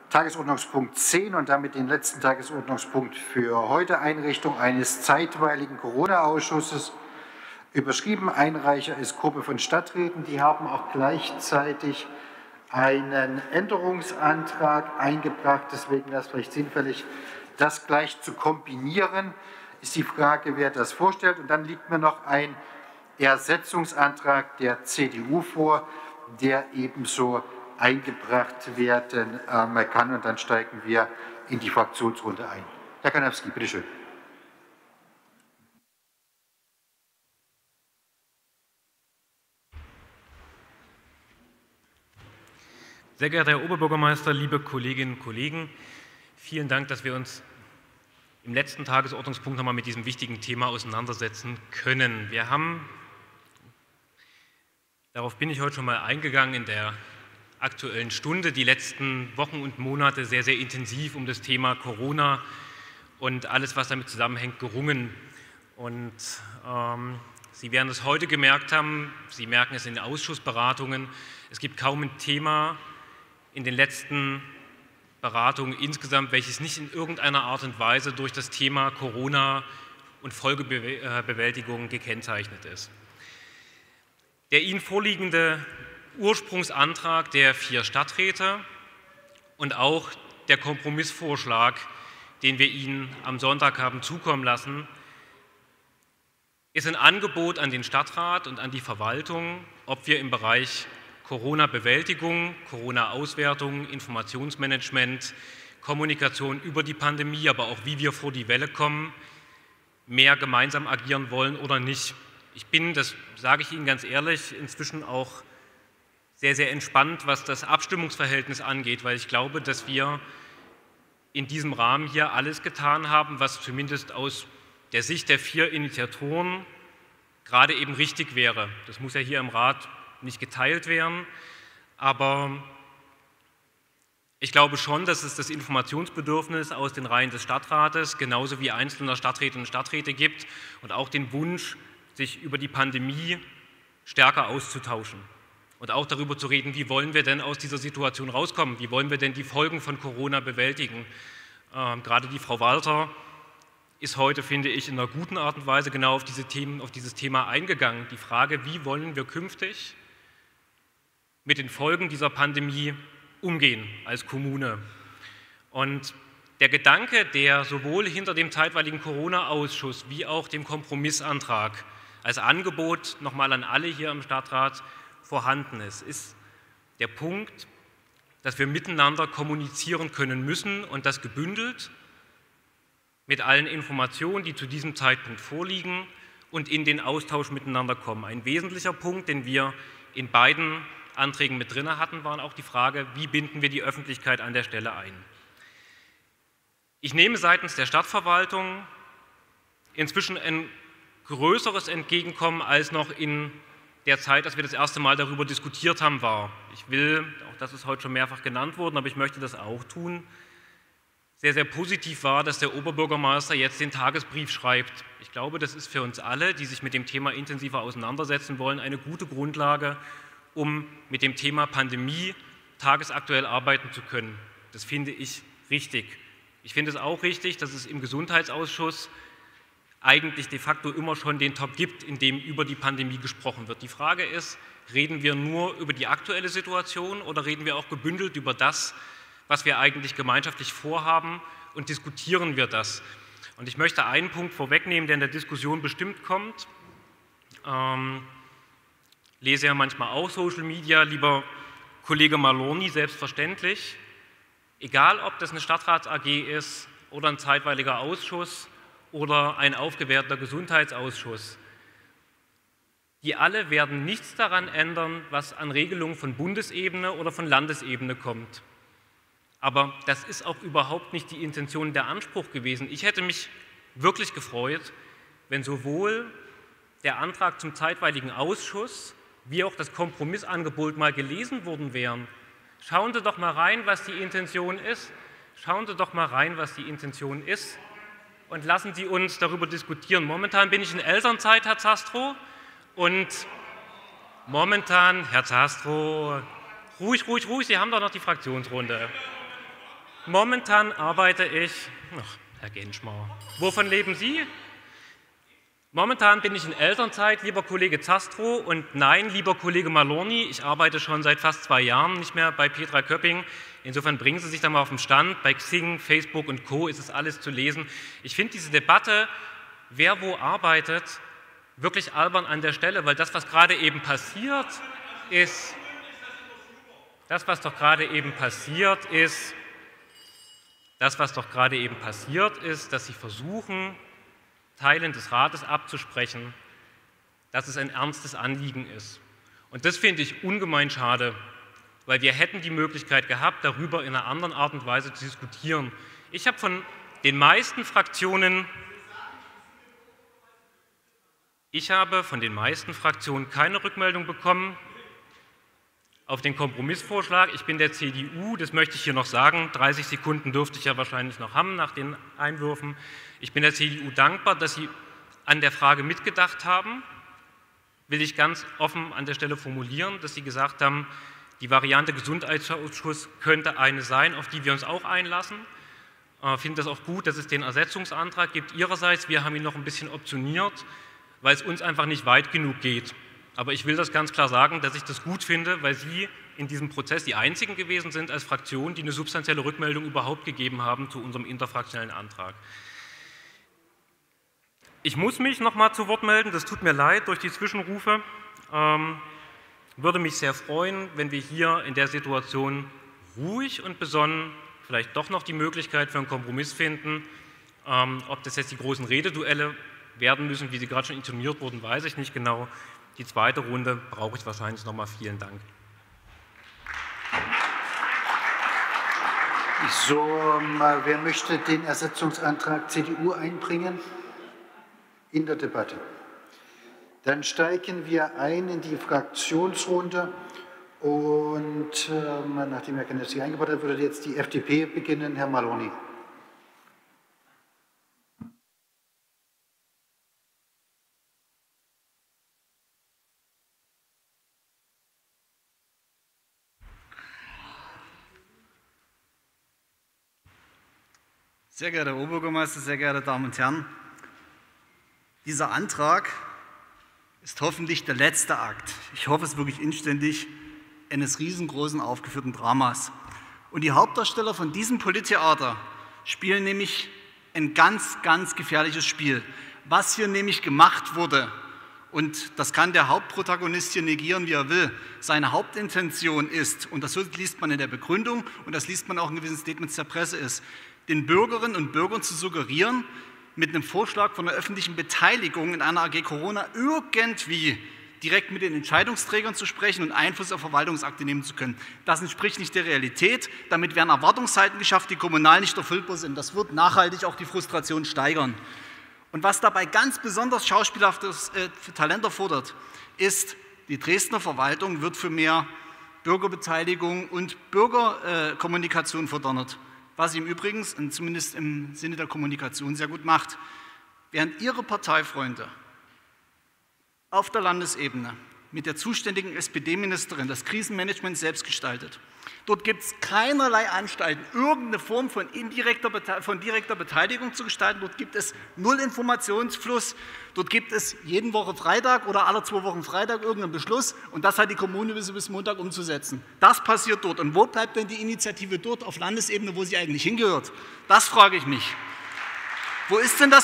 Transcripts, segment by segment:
Tagesordnungspunkt 10 und damit den letzten Tagesordnungspunkt für heute, Einrichtung eines zeitweiligen Corona-Ausschusses. Überschrieben, Einreicher ist Gruppe von Stadträten. Die haben auch gleichzeitig einen Änderungsantrag eingebracht. Deswegen wäre es vielleicht sinnfällig, das gleich zu kombinieren. Ist die Frage, wer das vorstellt. Und dann liegt mir noch ein Ersetzungsantrag der CDU vor, der ebenso eingebracht werden kann. Und dann steigen wir in die Fraktionsrunde ein. Herr Kanowski, bitte schön. Sehr geehrter Herr Oberbürgermeister, liebe Kolleginnen und Kollegen, vielen Dank, dass wir uns im letzten Tagesordnungspunkt nochmal mit diesem wichtigen Thema auseinandersetzen können. Wir haben, darauf bin ich heute schon mal eingegangen, in der Aktuellen Stunde die letzten Wochen und Monate sehr, sehr intensiv um das Thema Corona und alles, was damit zusammenhängt, gerungen. Und Sie werden es heute gemerkt haben, Sie merken es in den Ausschussberatungen, es gibt kaum ein Thema in den letzten Beratungen insgesamt, welches nicht in irgendeiner Art und Weise durch das Thema Corona und Folgebewältigung gekennzeichnet ist. Der Ihnen vorliegende Ursprungsantrag der 4 Stadträte und auch der Kompromissvorschlag, den wir Ihnen am Sonntag haben zukommen lassen, ist ein Angebot an den Stadtrat und an die Verwaltung, ob wir im Bereich Corona-Bewältigung, Corona-Auswertung, Informationsmanagement, Kommunikation über die Pandemie, aber auch wie wir vor die Welle kommen, mehr gemeinsam agieren wollen oder nicht. Ich bin, das sage ich Ihnen ganz ehrlich, inzwischen auch sehr, sehr entspannt, was das Abstimmungsverhältnis angeht, weil ich glaube, dass wir in diesem Rahmen hier alles getan haben, was zumindest aus der Sicht der 4 Initiatoren gerade eben richtig wäre. Das muss ja hier im Rat nicht geteilt werden, aber ich glaube schon, dass es das Informationsbedürfnis aus den Reihen des Stadtrates genauso wie einzelner Stadträtinnen und Stadträte gibt und auch den Wunsch, sich über die Pandemie stärker auszutauschen. Und auch darüber zu reden, wie wollen wir denn aus dieser Situation rauskommen, wie wollen wir denn die Folgen von Corona bewältigen. Gerade die Frau Walter ist heute, finde ich, in einer guten Art und Weise genau auf dieses Thema eingegangen. Die Frage, wie wollen wir künftig mit den Folgen dieser Pandemie umgehen als Kommune. Und der Gedanke, der sowohl hinter dem zeitweiligen Corona-Ausschuss wie auch dem Kompromissantrag als Angebot nochmal an alle hier im Stadtrat vorhanden ist der Punkt, dass wir miteinander kommunizieren können müssen und das gebündelt mit allen Informationen, die zu diesem Zeitpunkt vorliegen und in den Austausch miteinander kommen. Ein wesentlicher Punkt, den wir in beiden Anträgen mit drin hatten, war auch die Frage, wie binden wir die Öffentlichkeit an der Stelle ein. Ich nehme seitens der Stadtverwaltung inzwischen ein größeres Entgegenkommen als noch in der Zeit, als wir das erste Mal darüber diskutiert haben, war. Ich will, auch das ist heute schon mehrfach genannt worden, aber ich möchte das auch tun, sehr, sehr positiv war, dass der Oberbürgermeister jetzt den Tagesbrief schreibt. Ich glaube, das ist für uns alle, die sich mit dem Thema intensiver auseinandersetzen wollen, eine gute Grundlage, um mit dem Thema Pandemie tagesaktuell arbeiten zu können. Das finde ich richtig. Ich finde es auch richtig, dass es im Gesundheitsausschuss eigentlich de facto immer schon den Top gibt, in dem über die Pandemie gesprochen wird. Die Frage ist, reden wir nur über die aktuelle Situation oder reden wir auch gebündelt über das, was wir eigentlich gemeinschaftlich vorhaben und diskutieren wir das? Und ich möchte einen Punkt vorwegnehmen, der in der Diskussion bestimmt kommt. Lese ja manchmal auch Social Media, lieber Kollege Maloney, selbstverständlich, egal ob das eine Stadtrats-AG ist oder ein zeitweiliger Ausschuss oder ein aufgewerteter Gesundheitsausschuss, die alle werden nichts daran ändern, was an Regelungen von Bundesebene oder von Landesebene kommt. Aber das ist auch überhaupt nicht die Intention, der Anspruch gewesen. Ich hätte mich wirklich gefreut, wenn sowohl der Antrag zum zeitweiligen Ausschuss wie auch das Kompromissangebot mal gelesen worden wären. Schauen Sie doch mal rein, was die Intention ist. Schauen Sie doch mal rein, was die Intention ist. Und lassen Sie uns darüber diskutieren. Momentan bin ich in Elternzeit, Herr Zastrow. Und momentan, Herr Zastrow, ruhig, ruhig, ruhig, Sie haben doch noch die Fraktionsrunde. Momentan arbeite ich, Herr Genschmar, wovon leben Sie? Momentan bin ich in Elternzeit, lieber Kollege Zastrow, und nein, lieber Kollege Malorni, ich arbeite schon seit fast 2 Jahren nicht mehr bei Petra Köpping. Insofern bringen Sie sich da mal auf den Stand. Bei Xing, Facebook und Co. ist es alles zu lesen. Ich finde diese Debatte, wer wo arbeitet, wirklich albern an der Stelle, weil das, was gerade eben passiert ist, dass Sie versuchen, Teilen des Rates abzusprechen, dass es ein ernstes Anliegen ist. Und das finde ich ungemein schade, weil wir hätten die Möglichkeit gehabt, darüber in einer anderen Art und Weise zu diskutieren. Ich habe von den meisten Fraktionen keine Rückmeldung bekommen auf den Kompromissvorschlag. Ich bin der CDU, das möchte ich hier noch sagen, 30 Sekunden dürfte ich ja wahrscheinlich noch haben nach den Einwürfen. Ich bin der CDU dankbar, dass Sie an der Frage mitgedacht haben, will ich ganz offen an der Stelle formulieren, dass Sie gesagt haben, die Variante Gesundheitsausschuss könnte eine sein, auf die wir uns auch einlassen. Ich finde das auch gut, dass es den Ersetzungsantrag gibt Ihrerseits. Wir haben ihn noch ein bisschen optioniert, weil es uns einfach nicht weit genug geht. Aber ich will das ganz klar sagen, dass ich das gut finde, weil Sie in diesem Prozess die Einzigen gewesen sind als Fraktion, die eine substanzielle Rückmeldung überhaupt gegeben haben zu unserem interfraktionellen Antrag. Ich muss mich noch mal zu Wort melden, das tut mir leid durch die Zwischenrufe. Würde mich sehr freuen, wenn wir hier in der Situation ruhig und besonnen vielleicht doch noch die Möglichkeit für einen Kompromiss finden. Ob das jetzt die großen Rededuelle werden müssen, wie sie gerade schon intoniert wurden, weiß ich nicht genau. Die zweite Runde brauche ich wahrscheinlich noch mal. Vielen Dank. So, wer möchte den Ersetzungsantrag CDU einbringen in der Debatte? Dann steigen wir ein in die Fraktionsrunde und nachdem Herr Kenneth sich eingebracht hat, würde jetzt die FDP beginnen. Herr Malorni. Sehr geehrter Herr Oberbürgermeister, sehr geehrte Damen und Herren, dieser Antrag ist hoffentlich der letzte Akt, ich hoffe es wirklich inständig, eines riesengroßen aufgeführten Dramas. Und die Hauptdarsteller von diesem Polittheater spielen nämlich ein ganz, ganz gefährliches Spiel. Was hier nämlich gemacht wurde, und das kann der Hauptprotagonist hier negieren, wie er will, seine Hauptintention ist, und das liest man in der Begründung und das liest man auch in gewissen Statements der Presse, ist, den Bürgerinnen und Bürgern zu suggerieren, mit einem Vorschlag von der öffentlichen Beteiligung in einer AG Corona irgendwie direkt mit den Entscheidungsträgern zu sprechen und Einfluss auf Verwaltungsakte nehmen zu können. Das entspricht nicht der Realität. Damit werden Erwartungshalten geschafft, die kommunal nicht erfüllbar sind. Das wird nachhaltig auch die Frustration steigern. Und was dabei ganz besonders schauspielhaftes Talent erfordert, ist, die Dresdner Verwaltung wird für mehr Bürgerbeteiligung und Bürgerkommunikation verdonnert. Was sie im Übrigen, zumindest im Sinne der Kommunikation, sehr gut macht. Während Ihre Parteifreunde auf der Landesebene mit der zuständigen SPD-Ministerin das Krisenmanagement selbst gestaltet, dort gibt es keinerlei Anstalten, irgendeine Form von direkter Beteiligung zu gestalten. Dort gibt es null Informationsfluss. Dort gibt es jeden Woche Freitag oder alle 2 Wochen Freitag irgendeinen Beschluss. Und das hat die Kommune bis Montag umzusetzen. Das passiert dort. Und wo bleibt denn die Initiative dort auf Landesebene, wo sie eigentlich hingehört? Das frage ich mich. Wo ist denn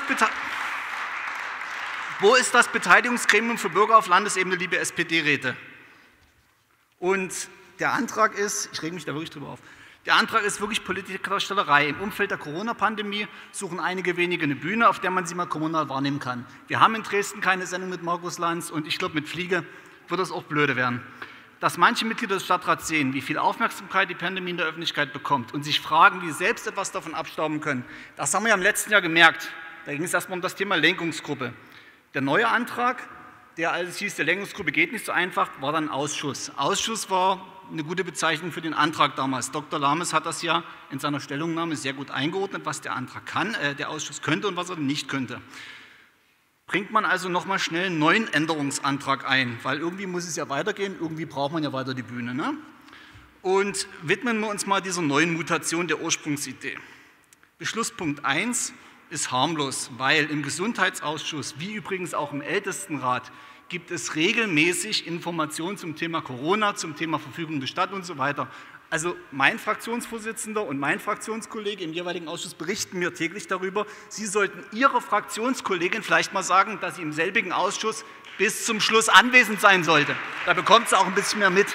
das Beteiligungsgremium für Bürger auf Landesebene, liebe SPD-Räte? Und der Antrag ist, ich rege mich da wirklich drüber auf, der Antrag ist wirklich Politikerstellerei. Im Umfeld der Corona-Pandemie suchen einige wenige eine Bühne, auf der man sie mal kommunal wahrnehmen kann. Wir haben in Dresden keine Sendung mit Markus Lanz und ich glaube, mit Fliege wird das auch blöde werden. Dass manche Mitglieder des Stadtrats sehen, wie viel Aufmerksamkeit die Pandemie in der Öffentlichkeit bekommt und sich fragen, wie sie selbst etwas davon abstauben können, das haben wir ja im letzten Jahr gemerkt. Da ging es erstmal um das Thema Lenkungsgruppe. Der neue Antrag, der alles hieß, der Lenkungsgruppe geht nicht so einfach, war dann Ausschuss. Ausschuss war eine gute Bezeichnung für den Antrag damals. Dr. Lames hat das ja in seiner Stellungnahme sehr gut eingeordnet, was der Antrag kann, der Ausschuss könnte und was er nicht könnte. Bringt man also nochmal schnell einen neuen Änderungsantrag ein, weil irgendwie muss es ja weitergehen, irgendwie braucht man ja weiter die Bühne. Ne? Und widmen wir uns mal dieser neuen Mutation der Ursprungsidee. Beschlusspunkt 1 ist harmlos, weil im Gesundheitsausschuss, wie übrigens auch im Ältestenrat, gibt es regelmäßig Informationen zum Thema Corona, zum Thema Verfügung der Stadt und so weiter. Also mein Fraktionsvorsitzender und mein Fraktionskollege im jeweiligen Ausschuss berichten mir täglich darüber. Sie sollten Ihrer Fraktionskollegin vielleicht mal sagen, dass sie im selbigen Ausschuss bis zum Schluss anwesend sein sollte. Da bekommt sie auch ein bisschen mehr mit.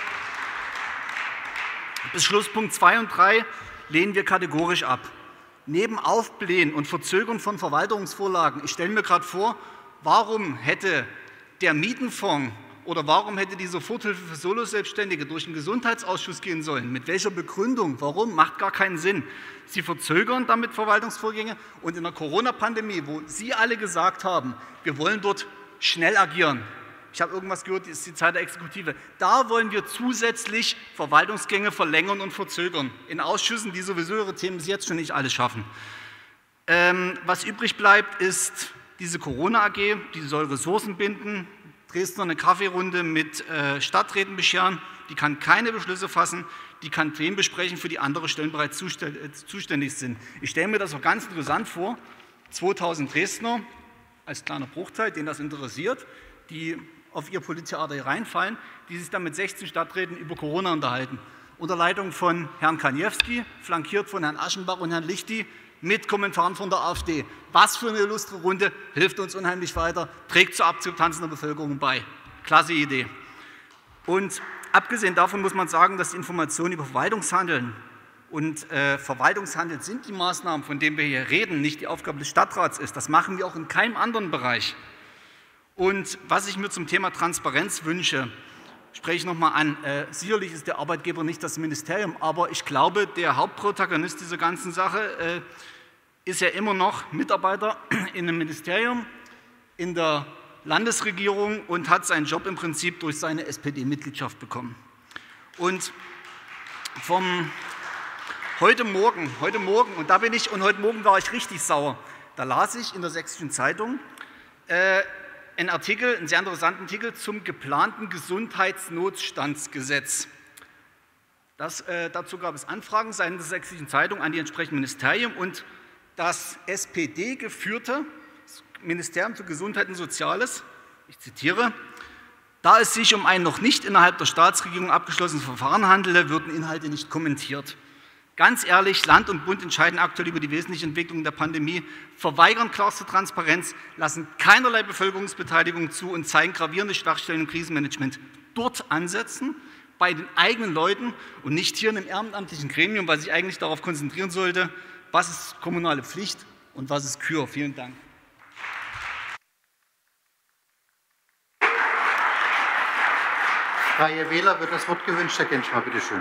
Beschlusspunkt 2 und 3 lehnen wir kategorisch ab. Neben Aufblähen und Verzögern von Verwaltungsvorlagen, ich stelle mir gerade vor, warum hätte der Mietenfonds oder warum hätte die Soforthilfe für Soloselbstständige durch den Gesundheitsausschuss gehen sollen? Mit welcher Begründung? Warum? Macht gar keinen Sinn. Sie verzögern damit Verwaltungsvorgänge und in der Corona-Pandemie, wo Sie alle gesagt haben, wir wollen dort schnell agieren. Ich habe irgendwas gehört, das ist die Zeit der Exekutive. Da wollen wir zusätzlich Verwaltungsgänge verlängern und verzögern. In Ausschüssen, die sowieso ihre Themen bis jetzt schon nicht alle schaffen. Was übrig bleibt, ist diese Corona-AG, die soll Ressourcen binden, Dresdner eine Kaffeerunde mit Stadträten bescheren, die kann keine Beschlüsse fassen, die kann Themen besprechen, für die andere Stellen bereits zuständig sind. Ich stelle mir das auch ganz interessant vor, 2000 Dresdner, als kleiner Bruchteil, den das interessiert, die auf ihr politische Ader reinfallen, die sich dann mit 16 Stadträten über Corona unterhalten. Unter Leitung von Herrn Kaniewski, flankiert von Herrn Aschenbach und Herrn Lichty, mit Kommentaren von der AfD. Was für eine illustre Runde, hilft uns unheimlich weiter, trägt zur Akzeptanz in der Bevölkerung bei. Klasse Idee. Und abgesehen davon muss man sagen, dass die Informationen über Verwaltungshandeln und Verwaltungshandel sind die Maßnahmen, von denen wir hier reden, nicht die Aufgabe des Stadtrats ist. Das machen wir auch in keinem anderen Bereich. Und was ich mir zum Thema Transparenz wünsche, spreche ich nochmal an. Sicherlich ist der Arbeitgeber nicht das Ministerium, aber ich glaube, der Hauptprotagonist dieser ganzen Sache ist ja immer noch Mitarbeiter in einem Ministerium, in der Landesregierung und hat seinen Job im Prinzip durch seine SPD-Mitgliedschaft bekommen. Und heute Morgen, und heute Morgen war ich richtig sauer, da las ich in der Sächsischen Zeitung einen sehr interessanten Artikel zum geplanten Gesundheitsnotstandsgesetz. Dazu gab es Anfragen seitens der Sächsischen Zeitung an die entsprechenden Ministerien und das SPD-geführte Ministerium für Gesundheit und Soziales, ich zitiere, da es sich um ein noch nicht innerhalb der Staatsregierung abgeschlossenes Verfahren handele, würden Inhalte nicht kommentiert. Ganz ehrlich, Land und Bund entscheiden aktuell über die wesentlichen Entwicklungen der Pandemie, verweigern klarste Transparenz, lassen keinerlei Bevölkerungsbeteiligung zu und zeigen gravierende Schwachstellen im Krisenmanagement. Dort ansetzen, bei den eigenen Leuten und nicht hier in einem ehrenamtlichen Gremium, was sich eigentlich darauf konzentrieren sollte, was ist kommunale Pflicht und was ist Kür. Vielen Dank. Freie Wähler, wird das Wort gewünscht? Herr Gentschmer, bitte schön.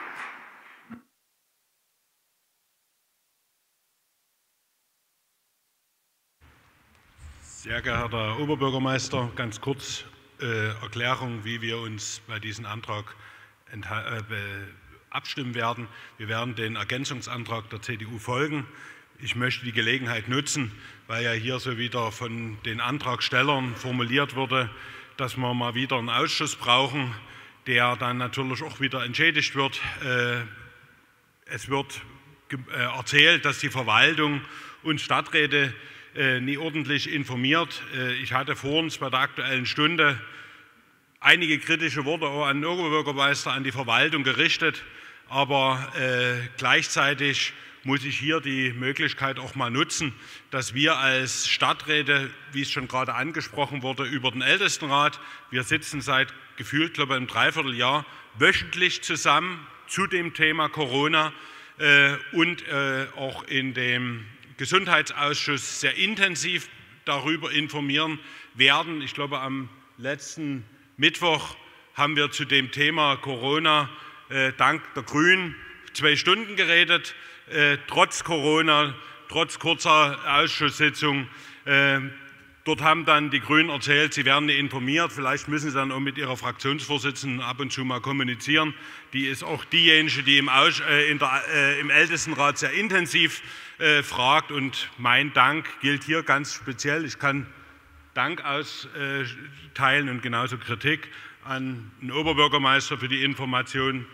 Sehr geehrter Oberbürgermeister, ganz kurz Erklärung, wie wir uns bei diesem Antrag abstimmen werden. Wir werden den Ergänzungsantrag der CDU folgen. Ich möchte die Gelegenheit nutzen, weil ja hier so wieder von den Antragstellern formuliert wurde, dass wir mal wieder einen Ausschuss brauchen, der dann natürlich auch wieder entschädigt wird. Es wird erzählt, dass die Verwaltung und Stadträte nie ordentlich informiert. Ich hatte vor uns bei der Aktuellen Stunde einige kritische Worte auch an den Oberbürgermeister, an die Verwaltung gerichtet, aber gleichzeitig muss ich hier die Möglichkeit auch mal nutzen, dass wir als Stadträte, wie es schon gerade angesprochen wurde, über den Ältestenrat, wir sitzen seit gefühlt, glaube ich, einem Dreivierteljahr wöchentlich zusammen zu dem Thema Corona und auch in dem Gesundheitsausschuss sehr intensiv darüber informieren werden. Ich glaube, am letzten Mittwoch haben wir zu dem Thema Corona dank der Grünen 2 Stunden geredet, trotz Corona, trotz kurzer Ausschusssitzung. Dort haben dann die Grünen erzählt, sie werden nicht informiert. Vielleicht müssen sie dann auch mit ihrer Fraktionsvorsitzenden ab und zu mal kommunizieren. Die ist auch diejenige, die im Ältestenrat sehr intensiv fragt. Und mein Dank gilt hier ganz speziell. Ich kann Dank austeilen und genauso Kritik an den Oberbürgermeister für die Information.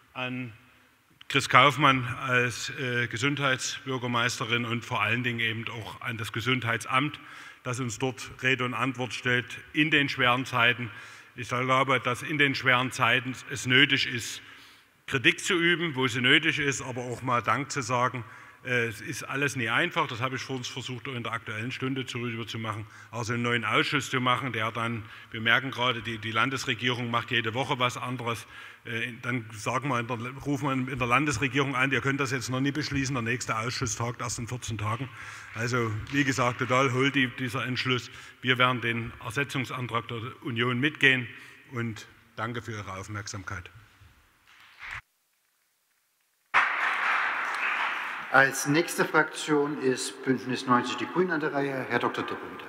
an Chris Kaufmann als Gesundheitsbürgermeisterin und vor allen Dingen eben auch an das Gesundheitsamt, das uns dort Rede und Antwort stellt in den schweren Zeiten. Ich glaube, dass in den schweren Zeiten es nötig ist, Kritik zu üben, wo sie nötig ist, aber auch mal Dank zu sagen. Es ist alles nie einfach, das habe ich vor uns versucht, in der Aktuellen Stunde zu machen, also einen neuen Ausschuss zu machen, der dann, wir merken gerade, die Landesregierung macht jede Woche was anderes, dann rufen wir in der Landesregierung an, ihr könnt das jetzt noch nie beschließen, der nächste Ausschuss tagt erst in 14 Tagen. Also wie gesagt, total holt dieser Entschluss. Wir werden den Ersetzungsantrag der Union mitgehen und danke für Ihre Aufmerksamkeit. Als nächste Fraktion ist Bündnis 90 Die Grünen an der Reihe. Herr Dr. Dippe, bitte.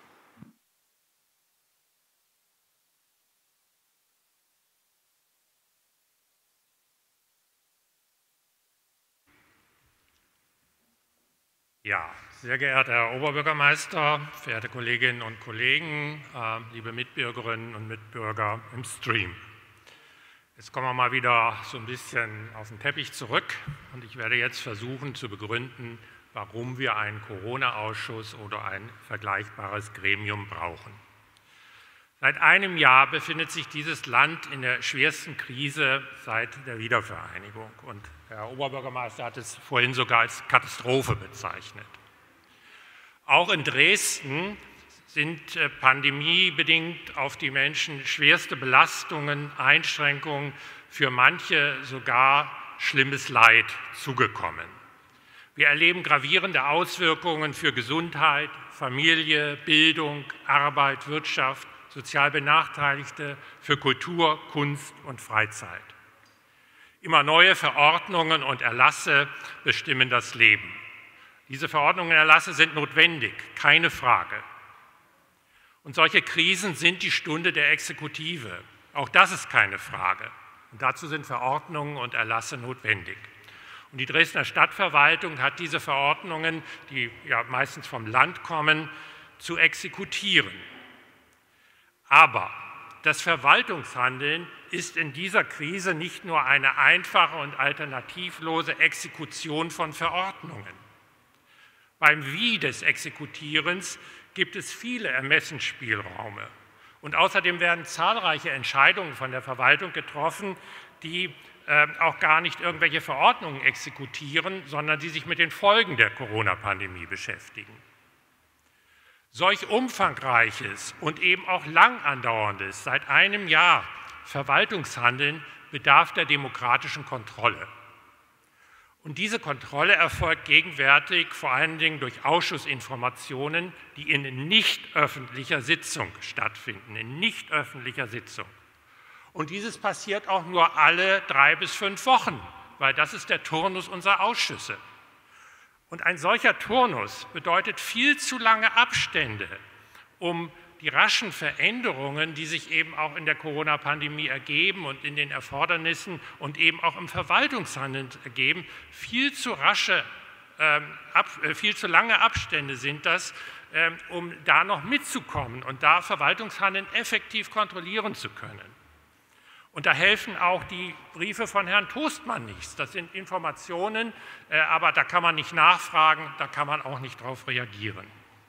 Ja, sehr geehrter Herr Oberbürgermeister, verehrte Kolleginnen und Kollegen, liebe Mitbürgerinnen und Mitbürger im Stream. Jetzt kommen wir mal wieder so ein bisschen auf den Teppich zurück und ich werde jetzt versuchen zu begründen, warum wir einen Corona-Ausschuss oder ein vergleichbares Gremium brauchen. Seit einem Jahr befindet sich dieses Land in der schwersten Krise seit der Wiedervereinigung und Herr Oberbürgermeister hat es vorhin sogar als Katastrophe bezeichnet. Auch in Dresden sind pandemiebedingt auf die Menschen schwerste Belastungen, Einschränkungen, für manche sogar schlimmes Leid zugekommen. Wir erleben gravierende Auswirkungen für Gesundheit, Familie, Bildung, Arbeit, Wirtschaft, sozial Benachteiligte, für Kultur, Kunst und Freizeit. Immer neue Verordnungen und Erlasse bestimmen das Leben. Diese Verordnungen und Erlasse sind notwendig, keine Frage. Und solche Krisen sind die Stunde der Exekutive. Auch das ist keine Frage. Und dazu sind Verordnungen und Erlasse notwendig. Und die Dresdner Stadtverwaltung hat diese Verordnungen, die ja meistens vom Land kommen, zu exekutieren. Aber das Verwaltungshandeln ist in dieser Krise nicht nur eine einfache und alternativlose Exekution von Verordnungen. Beim Wie des Exekutierens gibt es viele Ermessensspielräume. Und außerdem werden zahlreiche Entscheidungen von der Verwaltung getroffen, die auch gar nicht irgendwelche Verordnungen exekutieren, sondern die sich mit den Folgen der Corona-Pandemie beschäftigen. Solch umfangreiches und eben auch lang andauerndes, seit einem Jahr Verwaltungshandeln bedarf der demokratischen Kontrolle. Und diese Kontrolle erfolgt gegenwärtig vor allen Dingen durch Ausschussinformationen, die in nicht öffentlicher Sitzung stattfinden, in nicht öffentlicher Sitzung. Und dieses passiert auch nur alle 3 bis 5 Wochen, weil das ist der Turnus unserer Ausschüsse. Und ein solcher Turnus bedeutet viel zu lange Abstände, um die raschen Veränderungen, die sich eben auch in der Corona-Pandemie ergeben und in den Erfordernissen und eben auch im Verwaltungshandeln ergeben, viel zu lange Abstände sind das, um da noch mitzukommen und da Verwaltungshandeln effektiv kontrollieren zu können. Und da helfen auch die Briefe von Herrn Toastmann nichts. Das sind Informationen, aber da kann man nicht nachfragen, da kann man auch nicht darauf reagieren.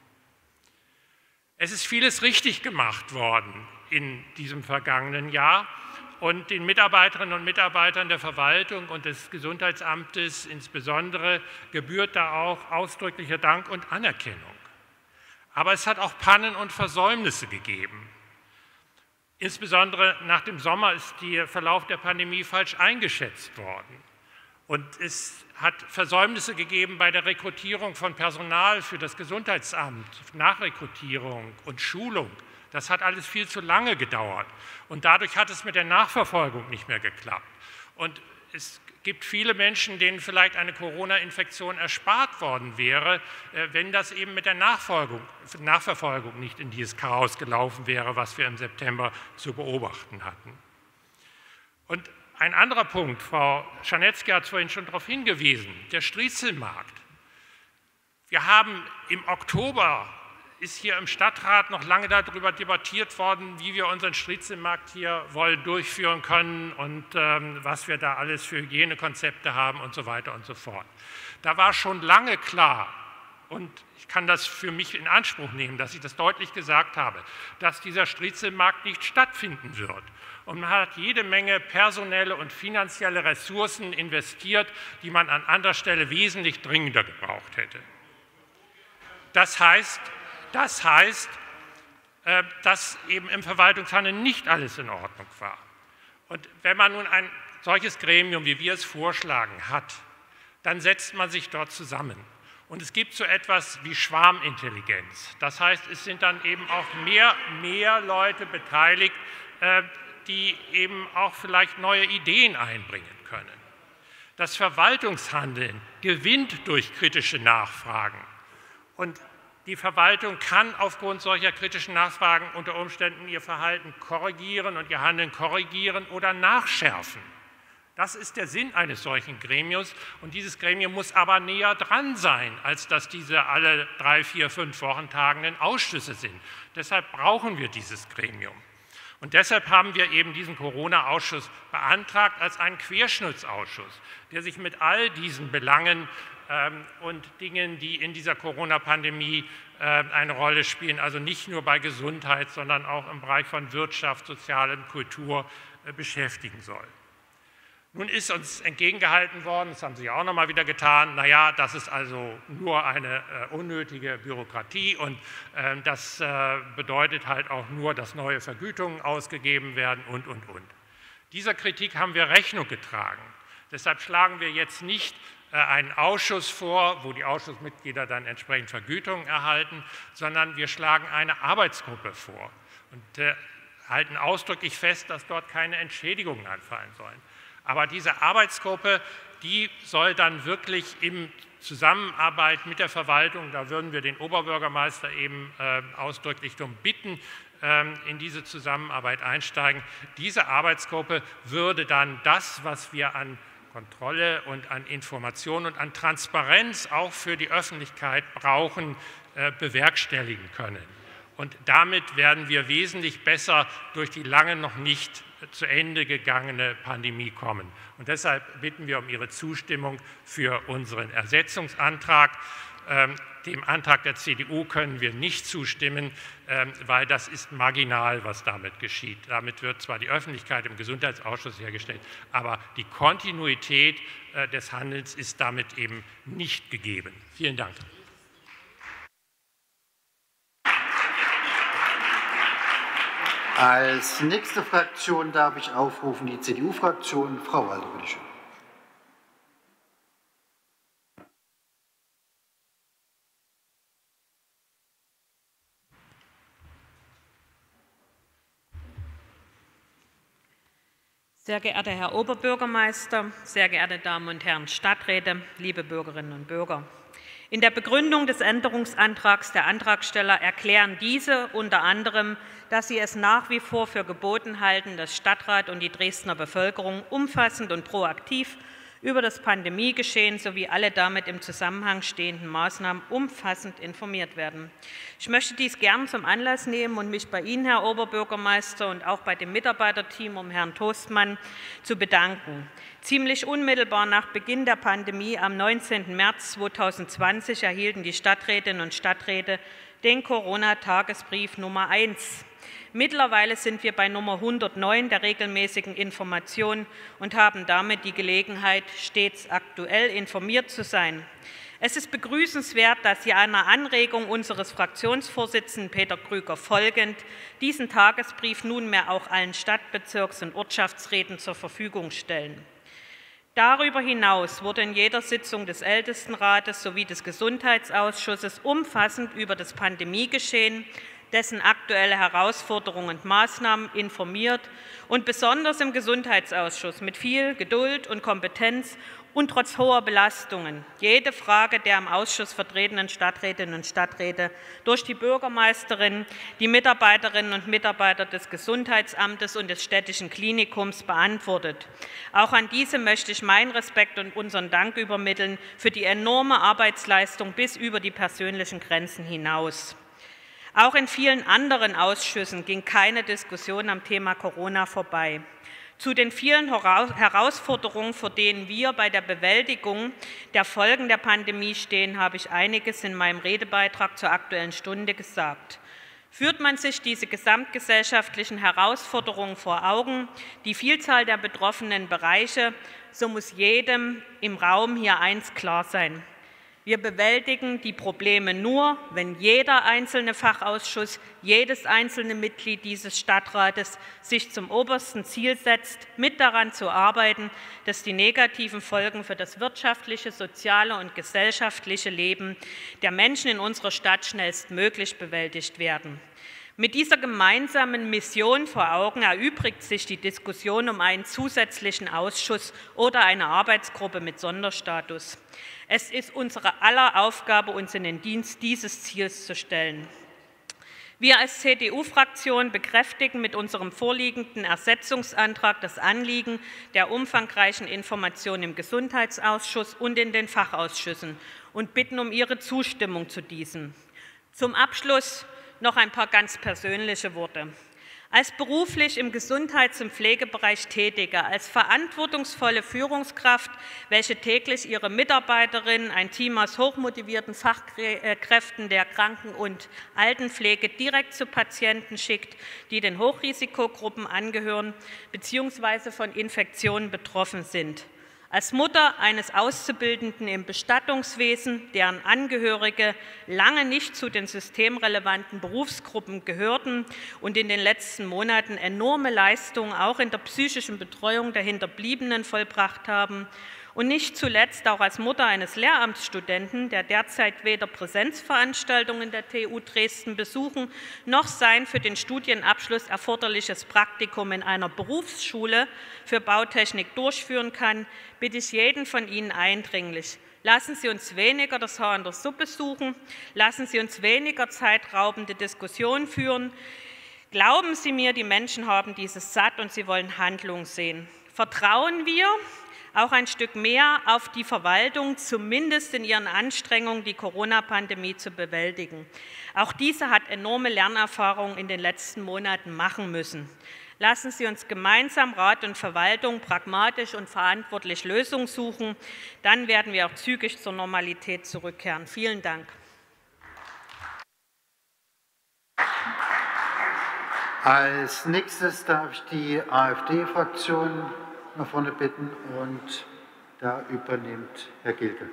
Es ist vieles richtig gemacht worden in diesem vergangenen Jahr und den Mitarbeiterinnen und Mitarbeitern der Verwaltung und des Gesundheitsamtes insbesondere gebührt da auch ausdrücklicher Dank und Anerkennung. Aber es hat auch Pannen und Versäumnisse gegeben. Insbesondere nach dem Sommer ist der Verlauf der Pandemie falsch eingeschätzt worden. Und es hat Versäumnisse gegeben bei der Rekrutierung von Personal für das Gesundheitsamt, Nachrekrutierung und Schulung. Das hat alles viel zu lange gedauert. Und dadurch hat es mit der Nachverfolgung nicht mehr geklappt. Und es gibt viele Menschen, denen vielleicht eine Corona-Infektion erspart worden wäre, wenn das eben mit der Nachverfolgung nicht in dieses Chaos gelaufen wäre, was wir im September zu beobachten hatten. Und ein anderer Punkt, Frau Czarnecki hat vorhin schon darauf hingewiesen, der Striezelmarkt. Wir haben im Oktober ist hier im Stadtrat noch lange darüber debattiert worden, wie wir unseren Striezelmarkt hier wohl durchführen können und was wir da alles für Hygienekonzepte haben und so weiter und so fort. Da war schon lange klar, und ich kann das für mich in Anspruch nehmen, dass ich das deutlich gesagt habe, dass dieser Striezelmarkt nicht stattfinden wird. Und man hat jede Menge personelle und finanzielle Ressourcen investiert, die man an anderer Stelle wesentlich dringender gebraucht hätte. Das heißt, dass eben im Verwaltungshandeln nicht alles in Ordnung war. Und wenn man nun ein solches Gremium, wie wir es vorschlagen, hat, dann setzt man sich dort zusammen. Und es gibt so etwas wie Schwarmintelligenz. Das heißt, es sind dann eben auch mehr Leute beteiligt, die eben auch vielleicht neue Ideen einbringen können. Das Verwaltungshandeln gewinnt durch kritische Nachfragen. Und die Verwaltung kann aufgrund solcher kritischen Nachfragen unter Umständen ihr Verhalten korrigieren und ihr Handeln korrigieren oder nachschärfen. Das ist der Sinn eines solchen Gremiums, und dieses Gremium muss aber näher dran sein, als dass diese alle 3, 4, 5 Wochen tagenden Ausschüsse sind. Deshalb brauchen wir dieses Gremium. Und deshalb haben wir eben diesen Corona-Ausschuss beantragt als einen Querschnittsausschuss, der sich mit all diesen Belangen und Dingen, die in dieser Corona-Pandemie eine Rolle spielen, also nicht nur bei Gesundheit, sondern auch im Bereich von Wirtschaft, Sozialem, Kultur beschäftigen soll. Nun ist uns entgegengehalten worden, das haben Sie auch noch mal wieder getan, naja, das ist also nur eine unnötige Bürokratie und das bedeutet halt auch nur, dass neue Vergütungen ausgegeben werden und. Dieser Kritik haben wir Rechnung getragen. Deshalb schlagen wir jetzt nicht einen Ausschuss vor, wo die Ausschussmitglieder dann entsprechend Vergütungen erhalten, sondern wir schlagen eine Arbeitsgruppe vor und halten ausdrücklich fest, dass dort keine Entschädigungen anfallen sollen. Aber diese Arbeitsgruppe, die soll dann wirklich in Zusammenarbeit mit der Verwaltung, da würden wir den Oberbürgermeister eben ausdrücklich darum bitten, in diese Zusammenarbeit einsteigen. Diese Arbeitsgruppe würde dann das, was wir an Kontrolle und an Information und an Transparenz auch für die Öffentlichkeit brauchen, bewerkstelligen können. Und damit werden wir wesentlich besser durch die lange noch nicht zu Ende gegangene Pandemie kommen. Und deshalb bitten wir um Ihre Zustimmung für unseren Ersetzungsantrag. Dem Antrag der CDU können wir nicht zustimmen, weil das ist marginal, was damit geschieht. Damit wird zwar die Öffentlichkeit im Gesundheitsausschuss hergestellt, aber die Kontinuität des Handelns ist damit eben nicht gegeben. Vielen Dank. Als nächste Fraktion darf ich aufrufen die CDU-Fraktion. Frau Walter, bitte schön. Sehr geehrter Herr Oberbürgermeister, sehr geehrte Damen und Herren Stadträte, liebe Bürgerinnen und Bürger! In der Begründung des Änderungsantrags der Antragsteller erklären diese unter anderem, dass sie es nach wie vor für geboten halten, dass Stadtrat und die Dresdner Bevölkerung umfassend und proaktiv über das Pandemiegeschehen sowie alle damit im Zusammenhang stehenden Maßnahmen umfassend informiert werden. Ich möchte dies gern zum Anlass nehmen und mich bei Ihnen, Herr Oberbürgermeister, und auch bei dem Mitarbeiterteam um Herrn Toastmann zu bedanken. Ziemlich unmittelbar nach Beginn der Pandemie am 19. März 2020 erhielten die Stadträtinnen und Stadträte den Corona-Tagesbrief Nummer 1. Mittlerweile sind wir bei Nummer 109 der regelmäßigen Information und haben damit die Gelegenheit, stets aktuell informiert zu sein. Es ist begrüßenswert, dass Sie einer Anregung unseres Fraktionsvorsitzenden Peter Krüger folgend diesen Tagesbrief nunmehr auch allen Stadtbezirks- und Ortschaftsräten zur Verfügung stellen. Darüber hinaus wurde in jeder Sitzung des Ältestenrates sowie des Gesundheitsausschusses umfassend über das Pandemiegeschehen, dessen aktuelle Herausforderungen und Maßnahmen informiert und besonders im Gesundheitsausschuss mit viel Geduld und Kompetenz und trotz hoher Belastungen jede Frage der im Ausschuss vertretenen Stadträtinnen und Stadträte durch die Bürgermeisterin, die Mitarbeiterinnen und Mitarbeiter des Gesundheitsamtes und des städtischen Klinikums beantwortet. Auch an diese möchte ich meinen Respekt und unseren Dank übermitteln für die enorme Arbeitsleistung bis über die persönlichen Grenzen hinaus. Auch in vielen anderen Ausschüssen ging keine Diskussion am Thema Corona vorbei. Zu den vielen Herausforderungen, vor denen wir bei der Bewältigung der Folgen der Pandemie stehen, habe ich einiges in meinem Redebeitrag zur Aktuellen Stunde gesagt. Führt man sich diese gesamtgesellschaftlichen Herausforderungen vor Augen, die Vielzahl der betroffenen Bereiche, so muss jedem im Raum hier eins klar sein: Wir bewältigen die Probleme nur, wenn jeder einzelne Fachausschuss, jedes einzelne Mitglied dieses Stadtrates sich zum obersten Ziel setzt, mit daran zu arbeiten, dass die negativen Folgen für das wirtschaftliche, soziale und gesellschaftliche Leben der Menschen in unserer Stadt schnellstmöglich bewältigt werden. Mit dieser gemeinsamen Mission vor Augen erübrigt sich die Diskussion um einen zusätzlichen Ausschuss oder eine Arbeitsgruppe mit Sonderstatus. Es ist unsere aller Aufgabe, uns in den Dienst dieses Ziels zu stellen. Wir als CDU-Fraktion bekräftigen mit unserem vorliegenden Ersetzungsantrag das Anliegen der umfangreichen Information im Gesundheitsausschuss und in den Fachausschüssen und bitten um Ihre Zustimmung zu diesem. Zum Abschluss noch ein paar ganz persönliche Worte. Als beruflich im Gesundheits- und Pflegebereich Tätige, als verantwortungsvolle Führungskraft, welche täglich ihre Mitarbeiterinnen, ein Team aus hochmotivierten Fachkräften der Kranken- und Altenpflege direkt zu Patienten schickt, die den Hochrisikogruppen angehören bzw. von Infektionen betroffen sind. Als Mutter eines Auszubildenden im Bestattungswesen, deren Angehörige lange nicht zu den systemrelevanten Berufsgruppen gehörten und in den letzten Monaten enorme Leistungen auch in der psychischen Betreuung der Hinterbliebenen vollbracht haben, und nicht zuletzt auch als Mutter eines Lehramtsstudenten, der derzeit weder Präsenzveranstaltungen der TU Dresden besuchen, noch sein für den Studienabschluss erforderliches Praktikum in einer Berufsschule für Bautechnik durchführen kann, bitte ich jeden von Ihnen eindringlich: Lassen Sie uns weniger das Haar in der Suppe suchen, lassen Sie uns weniger zeitraubende Diskussionen führen. Glauben Sie mir, die Menschen haben dieses satt und sie wollen Handlung sehen. Vertrauen wir auch ein Stück mehr auf die Verwaltung, zumindest in ihren Anstrengungen, die Corona-Pandemie zu bewältigen. Auch diese hat enorme Lernerfahrungen in den letzten Monaten machen müssen. Lassen Sie uns gemeinsam Rat und Verwaltung pragmatisch und verantwortlich Lösungen suchen. Dann werden wir auch zügig zur Normalität zurückkehren. Vielen Dank. Als nächstes darf ich die AfD-Fraktion nach vorne bitten, und da übernimmt Herr Gilke.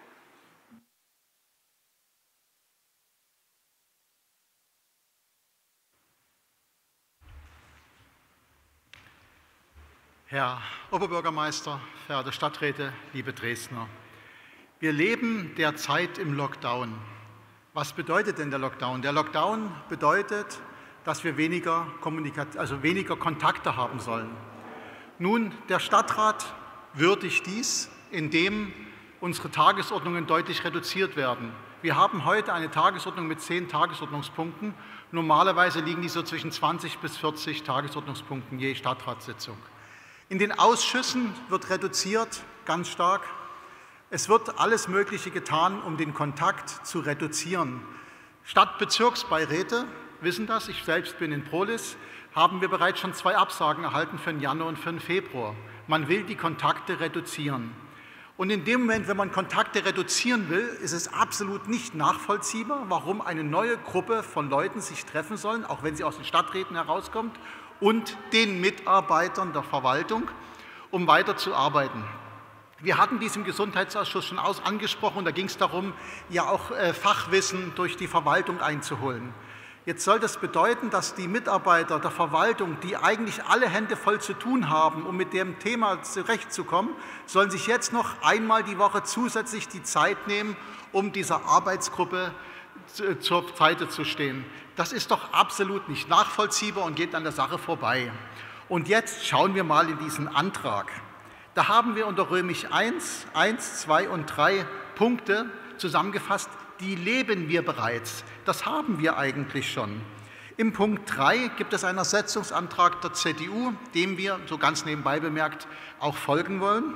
Herr Oberbürgermeister, verehrte Stadträte, liebe Dresdner. Wir leben derzeit im Lockdown. Was bedeutet denn der Lockdown? Der Lockdown bedeutet, dass wir weniger Kontakte haben sollen. Nun, der Stadtrat würdigt dies, indem unsere Tagesordnungen deutlich reduziert werden. Wir haben heute eine Tagesordnung mit 10 Tagesordnungspunkten. Normalerweise liegen die so zwischen 20 bis 40 Tagesordnungspunkten je Stadtratssitzung. In den Ausschüssen wird reduziert, ganz stark. Es wird alles Mögliche getan, um den Kontakt zu reduzieren. Stadtbezirksbeiräte wissen das, ich selbst bin in Prohlis, haben wir bereits schon 2 Absagen erhalten für den Januar und für den Februar. Man will die Kontakte reduzieren. Und in dem Moment, wenn man Kontakte reduzieren will, ist es absolut nicht nachvollziehbar, warum eine neue Gruppe von Leuten sich treffen sollen, auch wenn sie aus den Stadträten herauskommt, und den Mitarbeitern der Verwaltung, um weiterzuarbeiten. Wir hatten dies im Gesundheitsausschuss schon angesprochen, und da ging es darum, ja auch Fachwissen durch die Verwaltung einzuholen. Jetzt soll das bedeuten, dass die Mitarbeiter der Verwaltung, die eigentlich alle Hände voll zu tun haben, um mit dem Thema zurechtzukommen, sollen sich jetzt noch einmal die Woche zusätzlich die Zeit nehmen, um dieser Arbeitsgruppe zur Seite zu stehen. Das ist doch absolut nicht nachvollziehbar und geht an der Sache vorbei. Und jetzt schauen wir mal in diesen Antrag. Da haben wir unter Römisch 1, 2 und 3 Punkte zusammengefasst, die leben wir bereits. Das haben wir eigentlich schon. Im Punkt 3 gibt es einen Ersetzungsantrag der CDU, dem wir, so ganz nebenbei bemerkt, auch folgen wollen.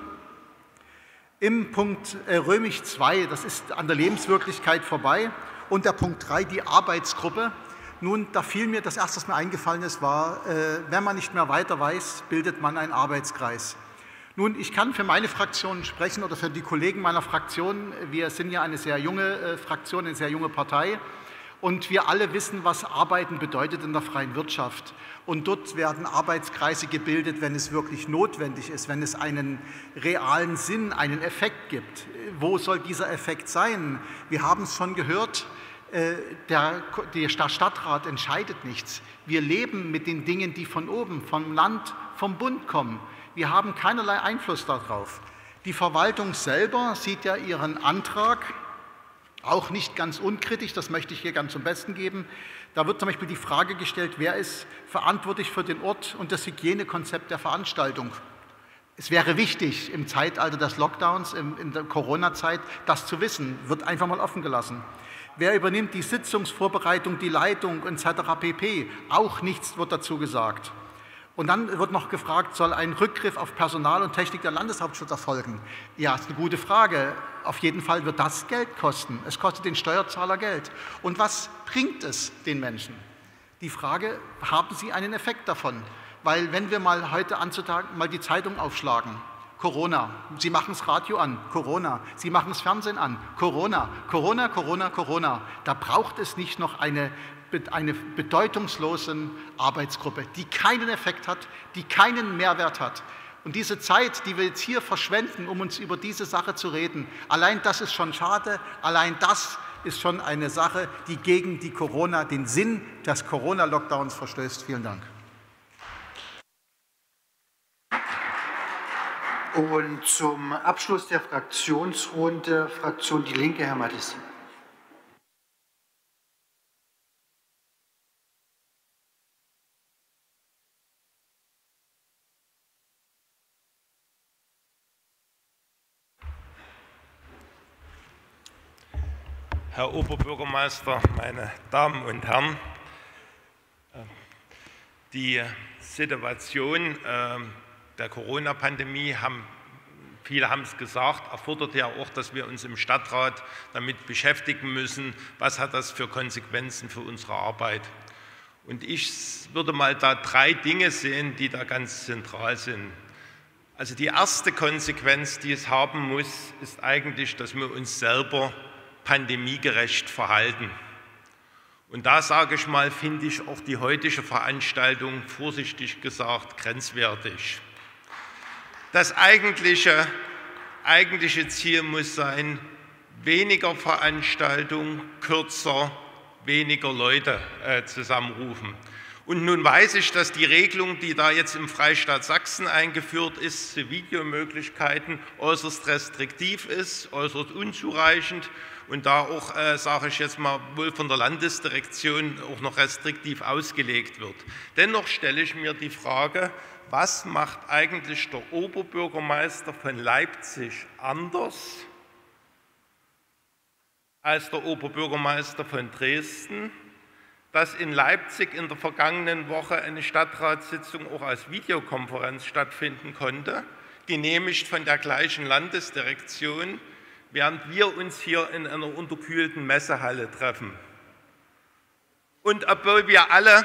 Im Punkt Römisch 2, das ist an der Lebenswirklichkeit vorbei. Und der Punkt 3, die Arbeitsgruppe, Nun, da fiel mir, das erste, was mir eingefallen ist, war, wenn man nicht mehr weiter weiß, bildet man einen Arbeitskreis. Nun, ich kann für meine Fraktion sprechen oder für die Kollegen meiner Fraktion. Wir sind ja eine sehr junge Fraktion, eine sehr junge Partei. Und wir alle wissen, was Arbeiten bedeutet in der freien Wirtschaft. Und dort werden Arbeitskreise gebildet, wenn es wirklich notwendig ist, wenn es einen realen Sinn, einen Effekt gibt. Wo soll dieser Effekt sein? Wir haben es schon gehört, der Stadtrat entscheidet nichts. Wir leben mit den Dingen, die von oben, vom Land, vom Bund kommen. Wir haben keinerlei Einfluss darauf. Die Verwaltung selber sieht ja ihren Antrag auch nicht ganz unkritisch, das möchte ich hier ganz zum Besten geben. Da wird zum Beispiel die Frage gestellt, wer ist verantwortlich für den Ort und das Hygienekonzept der Veranstaltung. Es wäre wichtig, im Zeitalter des Lockdowns, in der Corona-Zeit, das zu wissen, wird einfach mal offen gelassen. Wer übernimmt die Sitzungsvorbereitung, die Leitung etc. pp. Auch nichts wird dazu gesagt. Und dann wird noch gefragt, soll ein Rückgriff auf Personal und Technik der Landeshauptstadt erfolgen? Ja, ist eine gute Frage. Auf jeden Fall wird das Geld kosten. Es kostet den Steuerzahler Geld. Und was bringt es den Menschen? Die Frage, haben sie einen Effekt davon? Weil wenn wir mal heute mal die Zeitung aufschlagen, Corona, Sie machen das Radio an, Corona, Sie machen das Fernsehen an, Corona, Corona, Corona, Corona. Da braucht es nicht noch eine bedeutungslose Arbeitsgruppe, die keinen Effekt hat, die keinen Mehrwert hat. Und diese Zeit, die wir jetzt hier verschwenden, um uns über diese Sache zu reden, allein das ist schon schade, allein das ist schon eine Sache, die gegen den Sinn des Corona-Lockdowns verstößt. Vielen Dank. Und zum Abschluss der Fraktionsrunde, Fraktion Die Linke, Herr Mattis. Herr Oberbürgermeister, meine Damen und Herren, die Situation der Corona-Pandemie, viele haben es gesagt, erfordert ja auch, dass wir uns im Stadtrat damit beschäftigen müssen, was hat das für Konsequenzen für unsere Arbeit. Und ich würde mal da 3 Dinge sehen, die da ganz zentral sind. Also die erste Konsequenz, die es haben muss, ist eigentlich, dass wir uns selber pandemiegerecht verhalten. Und da sage ich mal, finde ich auch die heutige Veranstaltung, vorsichtig gesagt, grenzwertig. Das eigentliche Ziel muss sein, weniger Veranstaltungen, kürzer, weniger Leute zusammenrufen. Und nun weiß ich, dass die Regelung, die da jetzt im Freistaat Sachsen eingeführt ist, zu Videomöglichkeiten äußerst restriktiv ist, äußerst unzureichend und da auch, sage ich jetzt mal, wohl von der Landesdirektion auch noch restriktiv ausgelegt wird. Dennoch stelle ich mir die Frage, was macht eigentlich der Oberbürgermeister von Leipzig anders als der Oberbürgermeister von Dresden, dass in Leipzig in der vergangenen Woche eine Stadtratssitzung auch als Videokonferenz stattfinden konnte, genehmigt von der gleichen Landesdirektion, während wir uns hier in einer unterkühlten Messehalle treffen. Und obwohl wir alle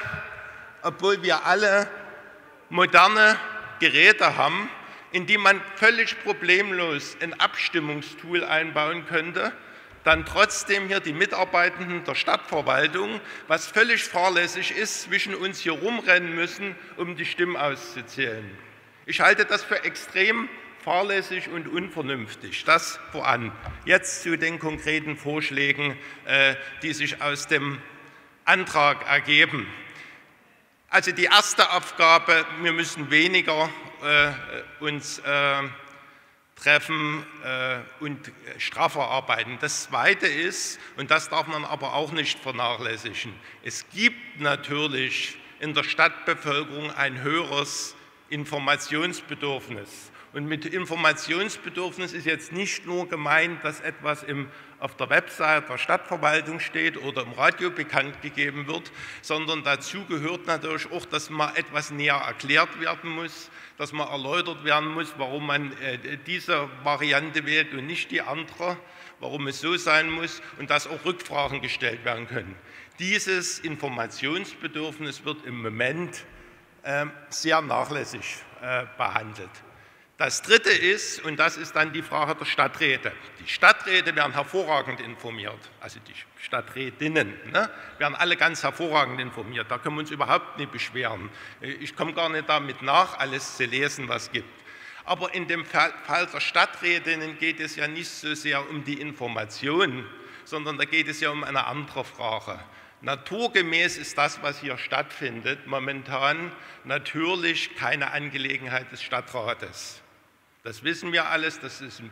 moderne Geräte haben, in die man völlig problemlos ein Abstimmungstool einbauen könnte, dann trotzdem hier die Mitarbeitenden der Stadtverwaltung, was völlig fahrlässig ist, zwischen uns hier rumrennen müssen, um die Stimmen auszuzählen. Ich halte das für extrem fahrlässig und unvernünftig. Das voran. Jetzt zu den konkreten Vorschlägen, die sich aus dem Antrag ergeben. Also die erste Aufgabe, wir müssen weniger uns treffen und straffer arbeiten. Das Zweite ist, und das darf man aber auch nicht vernachlässigen, es gibt natürlich in der Stadtbevölkerung ein höheres Informationsbedürfnis. Und mit Informationsbedürfnis ist jetzt nicht nur gemeint, dass etwas auf der Website der Stadtverwaltung steht oder im Radio bekannt gegeben wird, sondern dazu gehört natürlich auch, dass mal etwas näher erklärt werden muss, dass mal erläutert werden muss, warum man diese Variante wählt und nicht die andere, warum es so sein muss und dass auch Rückfragen gestellt werden können. Dieses Informationsbedürfnis wird im Moment sehr nachlässig behandelt. Das Dritte ist, und das ist dann die Frage der Stadträte. Die Stadträte werden hervorragend informiert, also die Stadträtinnen, ne, werden alle ganz hervorragend informiert. Da können wir uns überhaupt nicht beschweren. Ich komme gar nicht damit nach, alles zu lesen, was es gibt. Aber in dem Fall der Stadträtinnen geht es ja nicht so sehr um die Information, sondern da geht es ja um eine andere Frage. Naturgemäß ist das, was hier stattfindet, momentan natürlich keine Angelegenheit des Stadtrates. Das wissen wir alles, das sind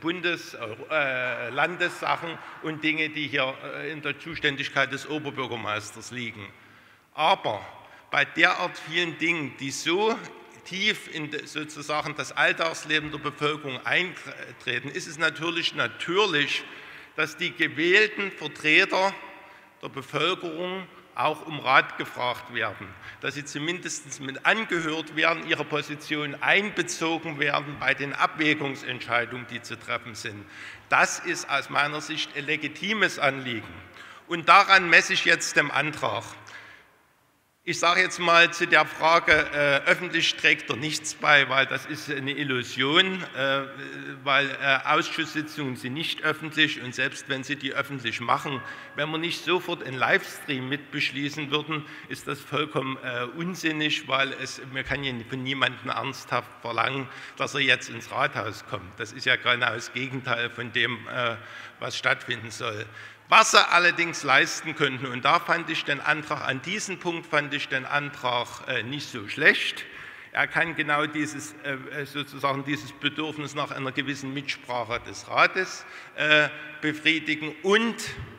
Landessachen und Dinge, die hier in der Zuständigkeit des Oberbürgermeisters liegen. Aber bei derart vielen Dingen, die so tief in sozusagen das Alltagsleben der Bevölkerung eintreten, ist es natürlich, dass die gewählten Vertreter der Bevölkerung auch um Rat gefragt werden, dass sie zumindest mit angehört werden, ihre Position einbezogen werden bei den Abwägungsentscheidungen, die zu treffen sind. Das ist aus meiner Sicht ein legitimes Anliegen. Und daran messe ich jetzt dem Antrag. Ich sage jetzt mal zu der Frage, öffentlich trägt er nichts bei, weil das ist eine Illusion, weil Ausschusssitzungen sind nicht öffentlich und selbst wenn sie die öffentlich machen, wenn wir nicht sofort einen Livestream mit beschließen würden, ist das vollkommen unsinnig, weil man kann ja von niemandem ernsthaft verlangen, dass er jetzt ins Rathaus kommt. Das ist ja genau das Gegenteil von dem, was stattfinden soll. Was sie allerdings leisten könnten, und da fand ich den Antrag, an diesem Punkt fand ich den Antrag nicht so schlecht. Er kann genau dieses Bedürfnis nach einer gewissen Mitsprache des Rates befriedigen und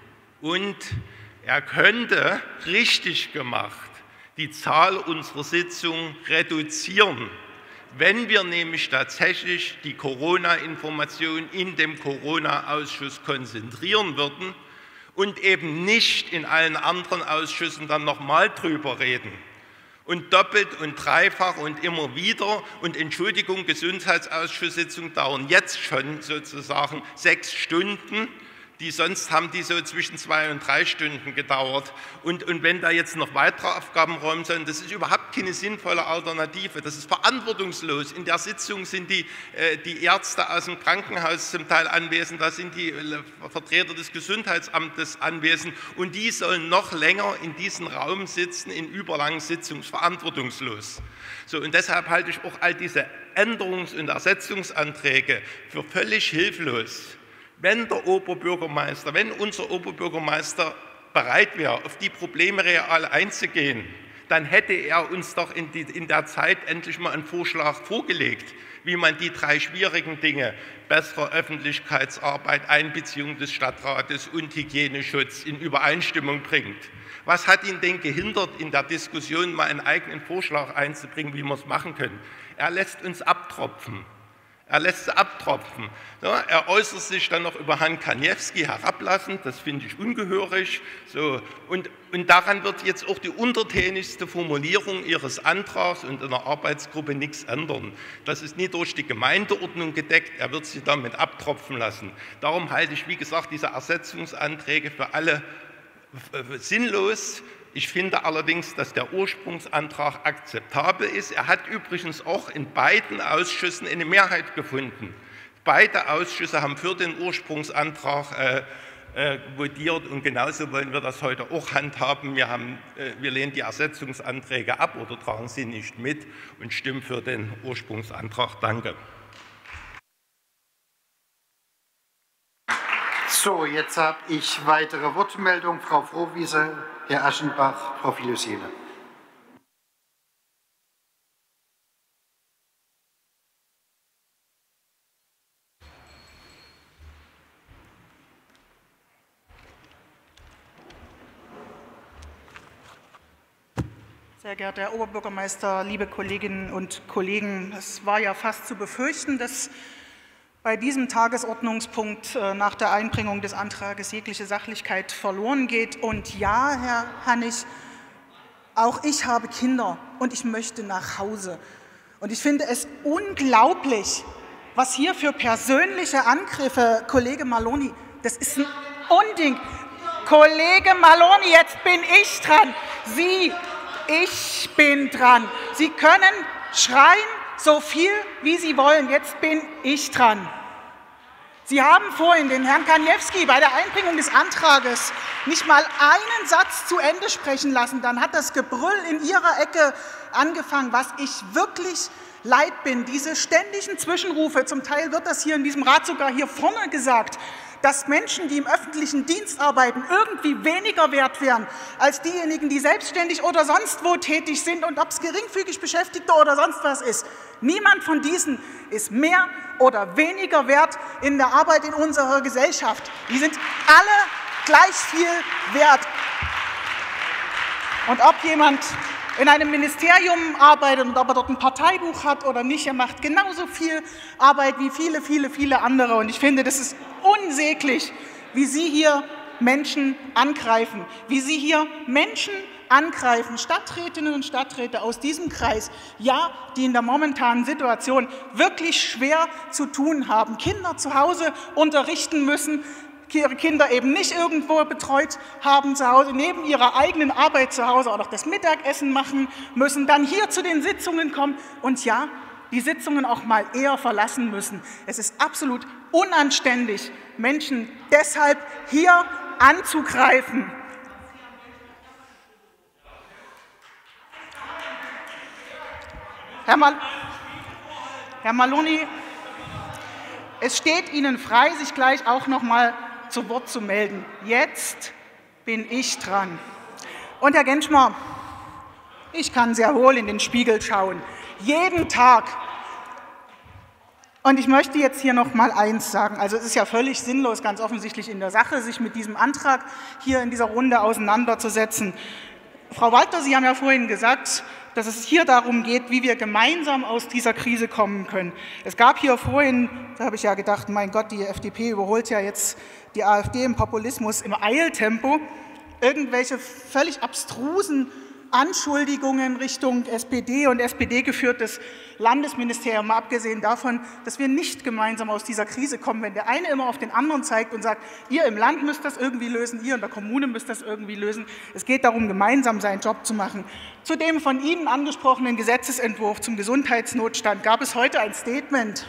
er könnte, richtig gemacht, die Zahl unserer Sitzungen reduzieren. Wenn wir nämlich tatsächlich die Corona-Information in dem Corona-Ausschuss konzentrieren würden, und eben nicht in allen anderen Ausschüssen dann nochmal drüber reden. Und doppelt und dreifach und immer wieder. Und Entschuldigung, Gesundheitsausschusssitzungen dauern jetzt schon sozusagen 6 Stunden. Sonst haben die so zwischen 2 und 3 Stunden gedauert. Und wenn da jetzt noch weitere Aufgaben räumen sollen, das ist überhaupt keine sinnvolle Alternative. Das ist verantwortungslos. In der Sitzung sind die Ärzte aus dem Krankenhaus zum Teil anwesend, da sind die Vertreter des Gesundheitsamtes anwesend und die sollen noch länger in diesem Raum sitzen, in überlangen Sitzungen, verantwortungslos. So, und deshalb halte ich auch all diese Änderungs- und Ersetzungsanträge für völlig hilflos. Wenn unser Oberbürgermeister bereit wäre, auf die Probleme real einzugehen, dann hätte er uns doch in der Zeit endlich mal einen Vorschlag vorgelegt, wie man die 3 schwierigen Dinge, bessere Öffentlichkeitsarbeit, Einbeziehung des Stadtrates und Hygieneschutz in Übereinstimmung bringt. Was hat ihn denn gehindert, in der Diskussion mal einen eigenen Vorschlag einzubringen, wie wir es machen können? Er lässt uns abtropfen. Ja, er äußert sich dann noch über Herrn Kaniewski herablassend, das finde ich ungehörig. So, und daran wird jetzt auch die untertänigste Formulierung Ihres Antrags und in der Arbeitsgruppe nichts ändern. Das ist nie durch die Gemeindeordnung gedeckt, er wird sie damit abtropfen lassen. Darum halte ich, wie gesagt, diese Ersetzungsanträge für alle sinnlos. Ich finde allerdings, dass der Ursprungsantrag akzeptabel ist. Er hat übrigens auch in beiden Ausschüssen eine Mehrheit gefunden. Beide Ausschüsse haben für den Ursprungsantrag votiert und genauso wollen wir das heute auch handhaben. Wir lehnen die Ersetzungsanträge ab oder tragen sie nicht mit und stimmen für den Ursprungsantrag. Danke. So, jetzt habe ich weitere Wortmeldungen. Frau Frohwieser, Herr Aschenbach, Frau Filosiene. Sehr geehrter Herr Oberbürgermeister, liebe Kolleginnen und Kollegen, es war ja fast zu befürchten, dass bei diesem Tagesordnungspunkt nach der Einbringung des Antrages jegliche Sachlichkeit verloren geht. Und ja, Herr Hannig, auch ich habe Kinder und ich möchte nach Hause. Und ich finde es unglaublich, was hier für persönliche Angriffe, Kollege Maloney, das ist ein Unding. Kollege Maloney, jetzt bin ich dran. Ich bin dran. Sie können schreien, so viel wie Sie wollen. Jetzt bin ich dran. Sie haben vorhin den Herrn Kaniewski bei der Einbringung des Antrages nicht mal einen Satz zu Ende sprechen lassen. Dann hat das Gebrüll in Ihrer Ecke angefangen, was ich wirklich leid bin. Diese ständigen Zwischenrufe, zum Teil wird das hier in diesem Rat sogar hier vorne gesagt, dass Menschen, die im öffentlichen Dienst arbeiten, irgendwie weniger wert wären als diejenigen, die selbstständig oder sonst wo tätig sind und ob es geringfügig Beschäftigte oder sonst was ist. Niemand von diesen ist mehr oder weniger wert in der Arbeit in unserer Gesellschaft. Die sind alle gleich viel wert. Und ob jemand in einem Ministerium arbeitet und ob er dort ein Parteibuch hat oder nicht, er macht genauso viel Arbeit wie viele andere. Und ich finde, das ist unsäglich, wie Sie hier Menschen angreifen, wie Sie hier Menschen angreifen, Stadträtinnen und Stadträte aus diesem Kreis, ja, die in der momentanen Situation wirklich schwer zu tun haben, Kinder zu Hause unterrichten müssen, ihre Kinder eben nicht irgendwo betreut haben zu Hause, neben ihrer eigenen Arbeit zu Hause auch noch das Mittagessen machen müssen, dann hier zu den Sitzungen kommen und ja, die Sitzungen auch mal eher verlassen müssen. Es ist absolut unanständig, Menschen deshalb hier anzugreifen. Herr Maloney, es steht Ihnen frei, sich gleich auch noch mal zu Wort zu melden. Jetzt bin ich dran. Und Herr Genschmer, ich kann sehr wohl in den Spiegel schauen, jeden Tag. Und ich möchte jetzt hier noch mal eins sagen. Also es ist ja völlig sinnlos, ganz offensichtlich in der Sache, sich mit diesem Antrag hier in dieser Runde auseinanderzusetzen. Frau Walter, Sie haben ja vorhin gesagt, dass es hier darum geht, wie wir gemeinsam aus dieser Krise kommen können. Es gab hier vorhin, da habe ich ja gedacht, mein Gott, die FDP überholt ja jetzt die AfD im Populismus im Eiltempo, irgendwelche völlig abstrusen Anschuldigungen Richtung SPD und SPD-geführtes Landesministerium, mal abgesehen davon, dass wir nicht gemeinsam aus dieser Krise kommen, wenn der eine immer auf den anderen zeigt und sagt, ihr im Land müsst das irgendwie lösen, ihr in der Kommune müsst das irgendwie lösen. Es geht darum, gemeinsam seinen Job zu machen. Zu dem von Ihnen angesprochenen Gesetzesentwurf zum Gesundheitsnotstand gab es heute ein Statement.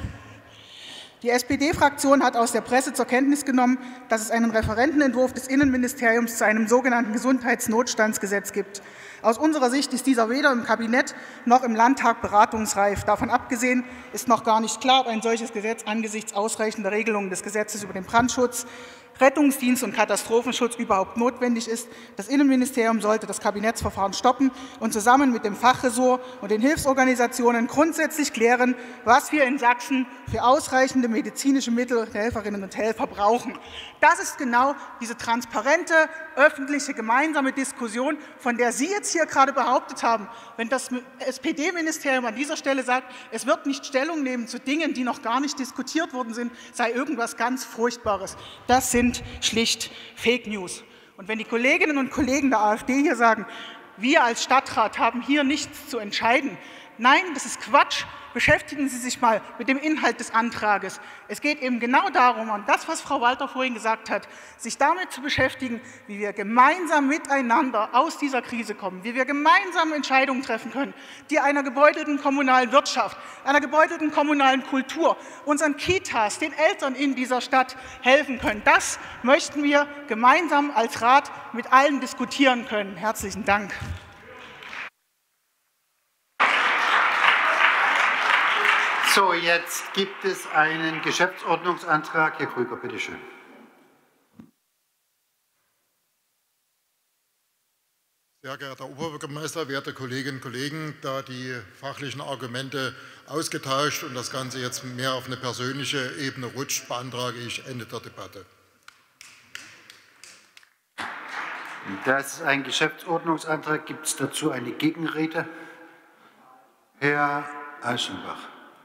Die SPD-Fraktion hat aus der Presse zur Kenntnis genommen, dass es einen Referentenentwurf des Innenministeriums zu einem sogenannten Gesundheitsnotstandsgesetz gibt. Aus unserer Sicht ist dieser weder im Kabinett noch im Landtag beratungsreif. Davon abgesehen ist noch gar nicht klar, ob ein solches Gesetz angesichts ausreichender Regelungen des Gesetzes über den Brandschutz, Rettungsdienst und Katastrophenschutz überhaupt notwendig ist. Das Innenministerium sollte das Kabinettsverfahren stoppen und zusammen mit dem Fachressort und den Hilfsorganisationen grundsätzlich klären, was wir in Sachsen für ausreichende medizinische Mittel der Helferinnen und Helfer brauchen. Das ist genau diese transparente, öffentliche, gemeinsame Diskussion, von der Sie jetzt hier gerade behauptet haben. Wenn das SPD-Ministerium an dieser Stelle sagt, es wird nicht Stellung nehmen zu Dingen, die noch gar nicht diskutiert worden sind, sei irgendwas ganz Furchtbares. Das sind schlicht Fake News. Und wenn die Kolleginnen und Kollegen der AfD hier sagen, wir als Stadtrat haben hier nichts zu entscheiden, nein, das ist Quatsch. Beschäftigen Sie sich mal mit dem Inhalt des Antrages. Es geht eben genau darum, und das, was Frau Walter vorhin gesagt hat, sich damit zu beschäftigen, wie wir gemeinsam miteinander aus dieser Krise kommen, wie wir gemeinsam Entscheidungen treffen können, die einer gebeutelten kommunalen Wirtschaft, einer gebeutelten kommunalen Kultur, unseren Kitas, den Eltern in dieser Stadt helfen können. Das möchten wir gemeinsam als Rat mit allen diskutieren können. Herzlichen Dank. So, jetzt gibt es einen Geschäftsordnungsantrag. Herr Krüger, bitte schön. Sehr geehrter Oberbürgermeister, werte Kolleginnen und Kollegen, da die fachlichen Argumente ausgetauscht und das Ganze jetzt mehr auf eine persönliche Ebene rutscht, beantrage ich Ende der Debatte. Das ist ein Geschäftsordnungsantrag. Gibt es dazu eine Gegenrede? Herr Aschenbach.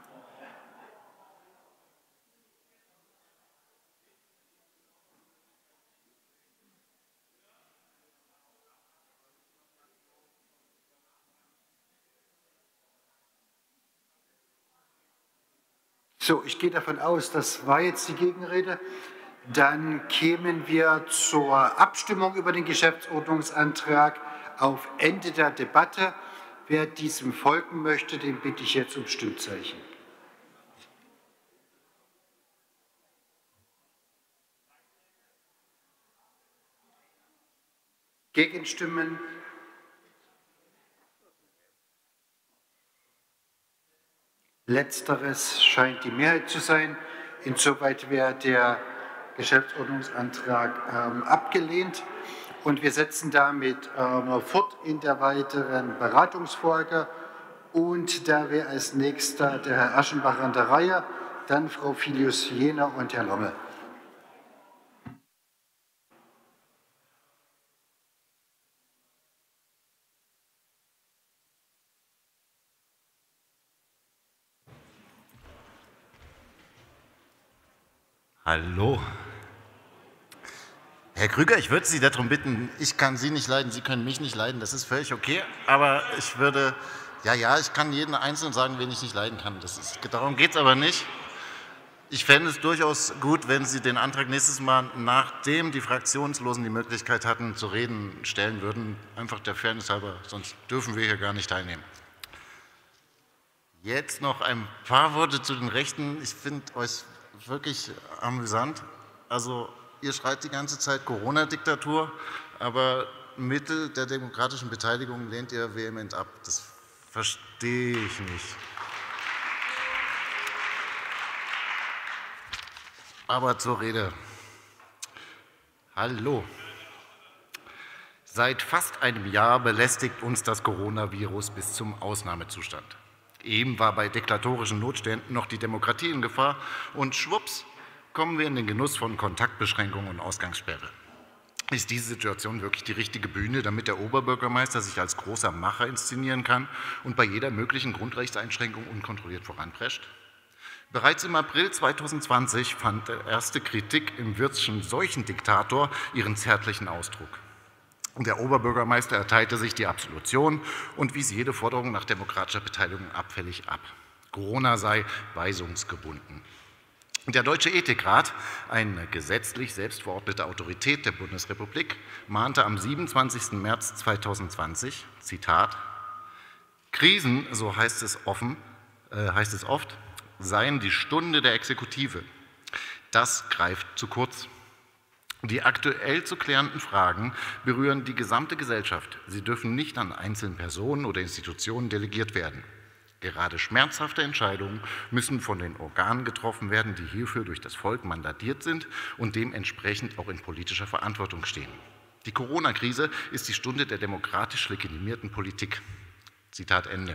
So, ich gehe davon aus, das war jetzt die Gegenrede. Dann kämen wir zur Abstimmung über den Geschäftsordnungsantrag auf Ende der Debatte. Wer diesem folgen möchte, den bitte ich jetzt um Stimmzeichen. Gegenstimmen? Letzteres scheint die Mehrheit zu sein. Insoweit wäre der Geschäftsordnungsantrag abgelehnt. Und wir setzen damit fort in der weiteren Beratungsfolge. Und da wäre als nächster der Herr Aschenbach an der Reihe, dann Frau Filius-Jehner und Herr Lommel. Hallo. Herr Krüger, ich würde Sie darum bitten, ich kann Sie nicht leiden, Sie können mich nicht leiden, das ist völlig okay, aber ich würde, ich kann jeden Einzelnen sagen, wen ich nicht leiden kann, darum geht es aber nicht. Ich fände es durchaus gut, wenn Sie den Antrag nächstes Mal, nachdem die Fraktionslosen die Möglichkeit hatten zu reden, stellen würden, einfach der Fairness halber, sonst dürfen wir hier gar nicht teilnehmen. Jetzt noch ein paar Worte zu den Rechten. Ich finde euch wirklich amüsant. Also ihr schreit die ganze Zeit Corona-Diktatur, aber Mittel der demokratischen Beteiligung lehnt ihr vehement ab. Das verstehe ich nicht. Aber zur Rede. Hallo. Seit fast einem Jahr belästigt uns das Coronavirus bis zum Ausnahmezustand. Eben war bei diktatorischen Notständen noch die Demokratie in Gefahr und schwupps kommen wir in den Genuss von Kontaktbeschränkungen und Ausgangssperre. Ist diese Situation wirklich die richtige Bühne, damit der Oberbürgermeister sich als großer Macher inszenieren kann und bei jeder möglichen Grundrechtseinschränkung unkontrolliert voranprescht? Bereits im April 2020 fand die erste Kritik im Wirthschen Seuchendiktator ihren zärtlichen Ausdruck. Der Oberbürgermeister erteilte sich die Absolution und wies jede Forderung nach demokratischer Beteiligung abfällig ab. Corona sei weisungsgebunden. Der Deutsche Ethikrat, eine gesetzlich selbstverordnete Autorität der Bundesrepublik, mahnte am 27. März 2020, Zitat, Krisen, so heißt es oft, seien die Stunde der Exekutive. Das greift zu kurz. Die aktuell zu klärenden Fragen berühren die gesamte Gesellschaft. Sie dürfen nicht an einzelnen Personen oder Institutionen delegiert werden. Gerade schmerzhafte Entscheidungen müssen von den Organen getroffen werden, die hierfür durch das Volk mandatiert sind und dementsprechend auch in politischer Verantwortung stehen. Die Corona-Krise ist die Stunde der demokratisch legitimierten Politik. Zitat Ende.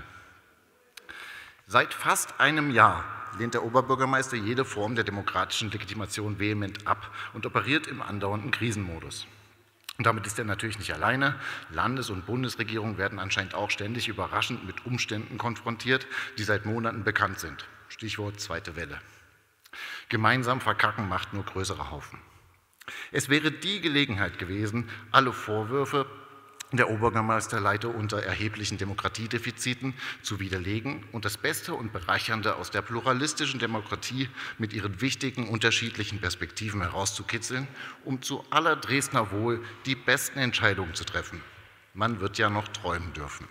Seit fast einem Jahr lehnt der Oberbürgermeister jede Form der demokratischen Legitimation vehement ab und operiert im andauernden Krisenmodus. Und damit ist er natürlich nicht alleine. Landes- und Bundesregierungen werden anscheinend auch ständig überraschend mit Umständen konfrontiert, die seit Monaten bekannt sind. Stichwort zweite Welle. Gemeinsam verkacken macht nur größere Haufen. Es wäre die Gelegenheit gewesen, alle Vorwürfe, der Oberbürgermeister leide unter erheblichen Demokratiedefiziten, zu widerlegen und das Beste und Bereichernde aus der pluralistischen Demokratie mit ihren wichtigen unterschiedlichen Perspektiven herauszukitzeln, um zu aller Dresdner Wohl die besten Entscheidungen zu treffen. Man wird ja noch träumen dürfen.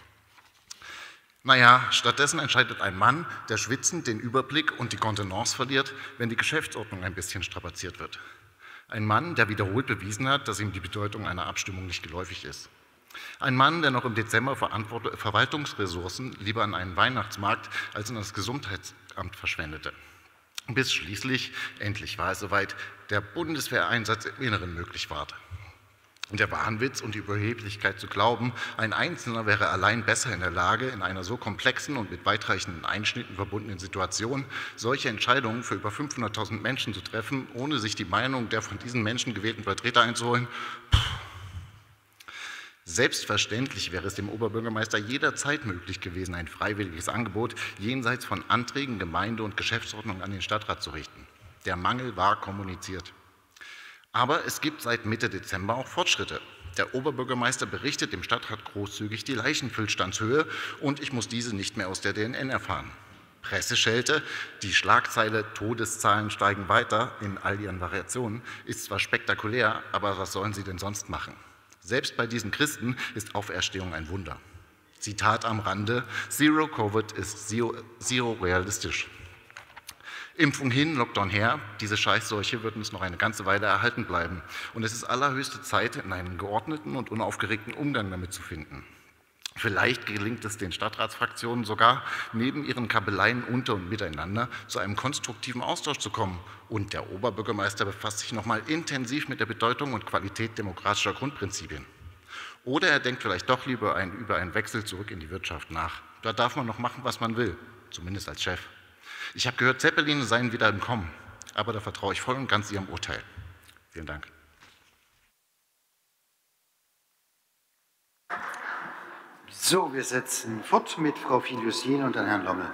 Naja, stattdessen entscheidet ein Mann, der schwitzend den Überblick und die Kontenance verliert, wenn die Geschäftsordnung ein bisschen strapaziert wird. Ein Mann, der wiederholt bewiesen hat, dass ihm die Bedeutung einer Abstimmung nicht geläufig ist. Ein Mann, der noch im Dezember Verwaltungsressourcen lieber an einen Weihnachtsmarkt als in das Gesundheitsamt verschwendete. Bis schließlich, endlich war es soweit, der Bundeswehreinsatz im Inneren möglich war. Und der Wahnwitz und die Überheblichkeit zu glauben, ein Einzelner wäre allein besser in der Lage, in einer so komplexen und mit weitreichenden Einschnitten verbundenen Situation solche Entscheidungen für über 500.000 Menschen zu treffen, ohne sich die Meinung der von diesen Menschen gewählten Vertreter einzuholen, Selbstverständlich wäre es dem Oberbürgermeister jederzeit möglich gewesen, ein freiwilliges Angebot jenseits von Anträgen, Gemeinde- und Geschäftsordnung an den Stadtrat zu richten. Der Mangel war kommuniziert. Aber es gibt seit Mitte Dezember auch Fortschritte. Der Oberbürgermeister berichtet dem Stadtrat großzügig die Leichenfüllstandshöhe und ich muss diese nicht mehr aus der DNN erfahren. Presseschelte, die Schlagzeile „Todeszahlen steigen weiter" in all ihren Variationen, ist zwar spektakulär, aber was sollen sie denn sonst machen? Selbst bei diesen Christen ist Auferstehung ein Wunder. Zitat am Rande: Zero Covid ist zero realistisch. Impfung hin, Lockdown her, diese Scheißseuche wird uns noch eine ganze Weile erhalten bleiben. Und es ist allerhöchste Zeit, in einen geordneten und unaufgeregten Umgang damit zu finden. Vielleicht gelingt es den Stadtratsfraktionen sogar, neben ihren Kabeleien unter und miteinander zu einem konstruktiven Austausch zu kommen. Und der Oberbürgermeister befasst sich noch mal intensiv mit der Bedeutung und Qualität demokratischer Grundprinzipien. Oder er denkt vielleicht doch lieber über einen Wechsel zurück in die Wirtschaft nach. Da darf man noch machen, was man will, zumindest als Chef. Ich habe gehört, Zeppeline seien wieder im Kommen, aber da vertraue ich voll und ganz Ihrem Urteil. Vielen Dank. So, wir setzen fort mit Frau Filius-Jehn und dann Herrn Lommel.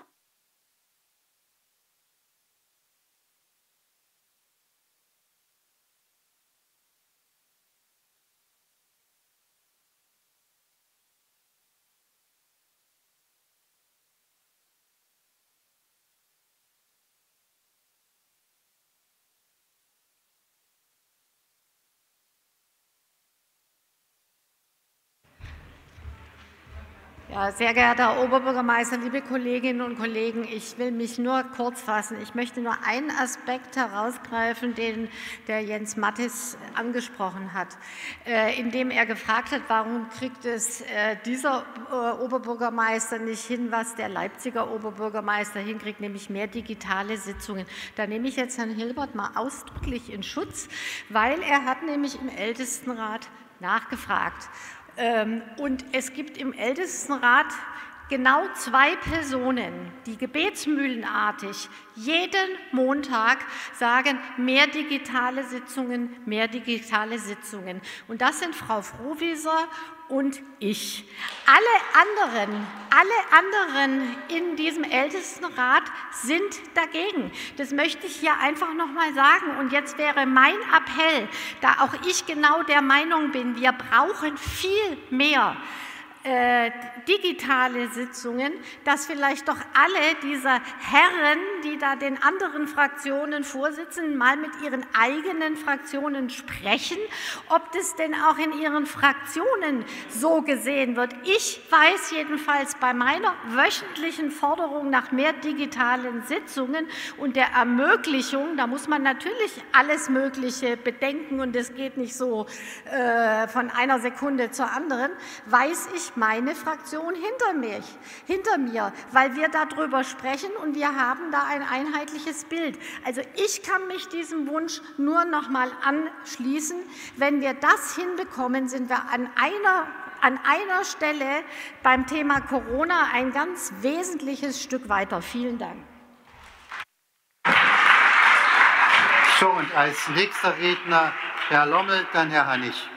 Ja, sehr geehrter Herr Oberbürgermeister, liebe Kolleginnen und Kollegen, ich will mich nur kurz fassen. Ich möchte nur einen Aspekt herausgreifen, den der Jens Mattis angesprochen hat, indem er gefragt hat, warum kriegt es dieser Oberbürgermeister nicht hin, was der Leipziger Oberbürgermeister hinkriegt, nämlich mehr digitale Sitzungen. Da nehme ich jetzt Herrn Hilbert mal ausdrücklich in Schutz, weil er hat nämlich im Ältestenrat nachgefragt. Und es gibt im Ältestenrat genau 2 Personen, die gebetsmühlenartig jeden Montag sagen, mehr digitale Sitzungen, mehr digitale Sitzungen. Und das sind Frau Frohwieser und ich. Alle anderen in diesem Ältestenrat sind dagegen. Das möchte ich hier einfach noch mal sagen. Und jetzt wäre mein Appell, da auch ich genau der Meinung bin, wir brauchen viel mehr digitale Sitzungen, dass vielleicht doch alle dieser Herren, die da den anderen Fraktionen vorsitzen, mal mit ihren eigenen Fraktionen sprechen, ob das denn auch in ihren Fraktionen so gesehen wird. Ich weiß jedenfalls bei meiner wöchentlichen Forderung nach mehr digitalen Sitzungen und der Ermöglichung, da muss man natürlich alles Mögliche bedenken und es geht nicht so von einer Sekunde zur anderen, weiß ich meine Fraktion hinter mir, weil wir darüber sprechen und wir haben da ein einheitliches Bild. Also ich kann mich diesem Wunsch nur noch mal anschließen. Wenn wir das hinbekommen, sind wir an einer Stelle beim Thema Corona ein ganz wesentliches Stück weiter. Vielen Dank. So, und als nächster Redner Herr Lommel, dann Herr Hannig.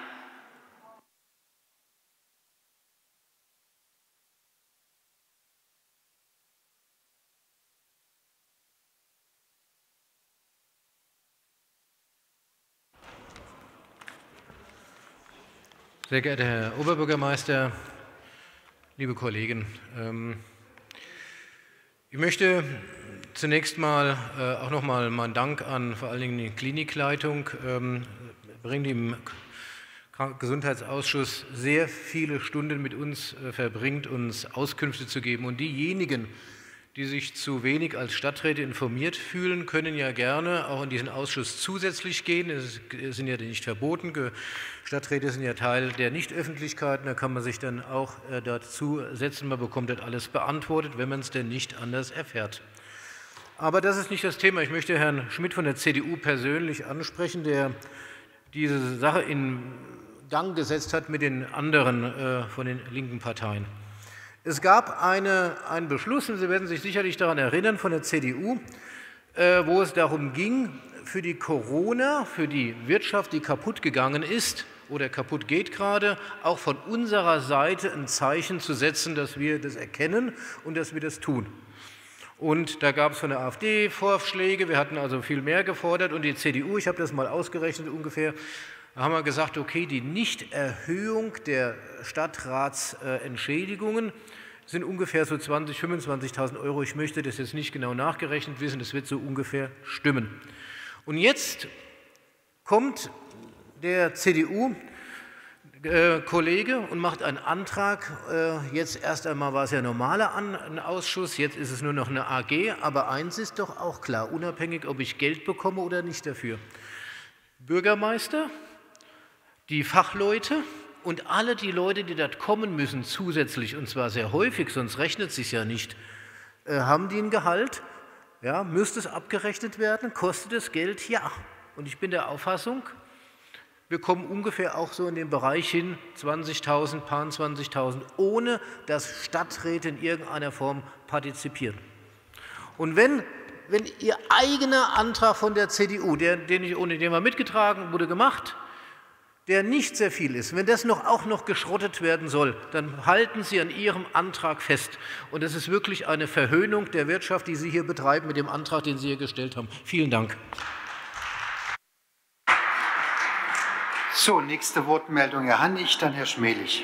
Sehr geehrter Herr Oberbürgermeister, liebe Kollegen, ich möchte zunächst mal auch noch mal meinen Dank an vor allen Dingen die Klinikleitung bringen, die im Gesundheitsausschuss sehr viele Stunden mit uns verbringt, uns Auskünfte zu geben. Und diejenigen, die sich zu wenig als Stadträte informiert fühlen, können ja gerne auch in diesen Ausschuss zusätzlich gehen. Es sind ja nicht verboten. Stadträte sind ja Teil der Nichtöffentlichkeiten. Da kann man sich dann auch dazu setzen. Man bekommt das alles beantwortet, wenn man es denn nicht anders erfährt. Aber das ist nicht das Thema. Ich möchte Herrn Schmidt von der CDU persönlich ansprechen, der diese Sache in Gang gesetzt hat mit den anderen von den linken Parteien. Es gab einen Beschluss, und Sie werden sich sicherlich daran erinnern, von der CDU, wo es darum ging, für die Corona, für die Wirtschaft, die kaputt gegangen ist, oder kaputt geht gerade, auch von unserer Seite ein Zeichen zu setzen, dass wir das erkennen und dass wir das tun. Und da gab es von der AfD Vorschläge, wir hatten also viel mehr gefordert und die CDU, ich habe das mal ausgerechnet ungefähr, da haben wir gesagt, okay, die Nichterhöhung der Stadtratsentschädigungen sind ungefähr so 20.000, 25.000 Euro. Ich möchte das jetzt nicht genau nachgerechnet wissen, das wird so ungefähr stimmen. Und jetzt kommt der CDU-Kollege und macht einen Antrag. Jetzt erst einmal war es ja normaler ein Ausschuss, jetzt ist es nur noch eine AG. Aber eins ist doch auch klar, unabhängig, ob ich Geld bekomme oder nicht dafür. Bürgermeister, die Fachleute und alle die Leute, die dort kommen müssen zusätzlich, und zwar sehr häufig, sonst rechnet es sich ja nicht, haben die ein Gehalt? Ja, müsste es abgerechnet werden? Kostet es Geld? Ja. Und ich bin der Auffassung, wir kommen ungefähr auch so in den Bereich hin, 20.000, paar 20.000, ohne dass Stadträte in irgendeiner Form partizipieren. Und wenn Ihr eigener Antrag von der CDU, den wir mitgetragen wurde, gemacht, der nicht sehr viel ist, wenn das auch noch geschrottet werden soll, dann halten Sie an Ihrem Antrag fest. Und das ist wirklich eine Verhöhnung der Wirtschaft, die Sie hier betreiben mit dem Antrag, den Sie hier gestellt haben. Vielen Dank. So, nächste Wortmeldung, Herr Hannig, dann Herr Schmelich.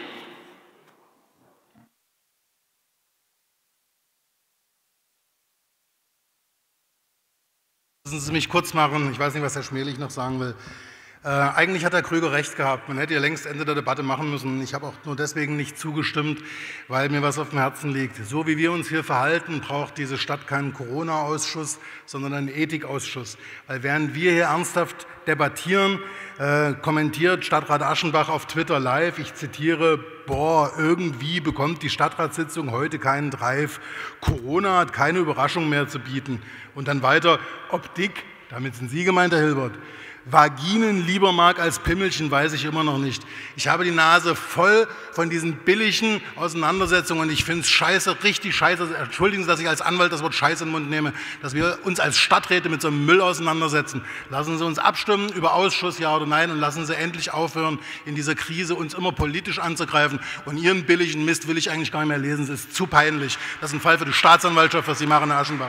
Lassen Sie mich kurz machen. Ich weiß nicht, was Herr Schmelich noch sagen will. Eigentlich hat Herr Krüger recht gehabt. Man hätte ja längst Ende der Debatte machen müssen. Ich habe auch nur deswegen nicht zugestimmt, weil mir was auf dem Herzen liegt. So wie wir uns hier verhalten, braucht diese Stadt keinen Corona-Ausschuss, sondern einen Ethikausschuss. Weil während wir hier ernsthaft debattieren, kommentiert Stadtrat Aschenbach auf Twitter live, ich zitiere, boah, irgendwie bekommt die Stadtratssitzung heute keinen Drive. Corona hat keine Überraschung mehr zu bieten. Und dann weiter, ob dick, damit sind Sie gemeint, Herr Hilbert, Vaginen lieber mag als Pimmelchen, weiß ich immer noch nicht. Ich habe die Nase voll von diesen billigen Auseinandersetzungen und ich finde es scheiße, richtig scheiße, entschuldigen Sie, dass ich als Anwalt das Wort Scheiße in den Mund nehme, dass wir uns als Stadträte mit so einem Müll auseinandersetzen. Lassen Sie uns abstimmen über Ausschuss, ja oder nein, und lassen Sie endlich aufhören, in dieser Krise uns immer politisch anzugreifen. Und Ihren billigen Mist will ich eigentlich gar nicht mehr lesen, es ist zu peinlich. Das ist ein Fall für die Staatsanwaltschaft, was Sie machen, Herr Aschenbach.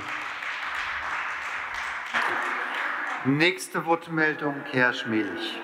Nächste Wortmeldung, Herr Schmelich.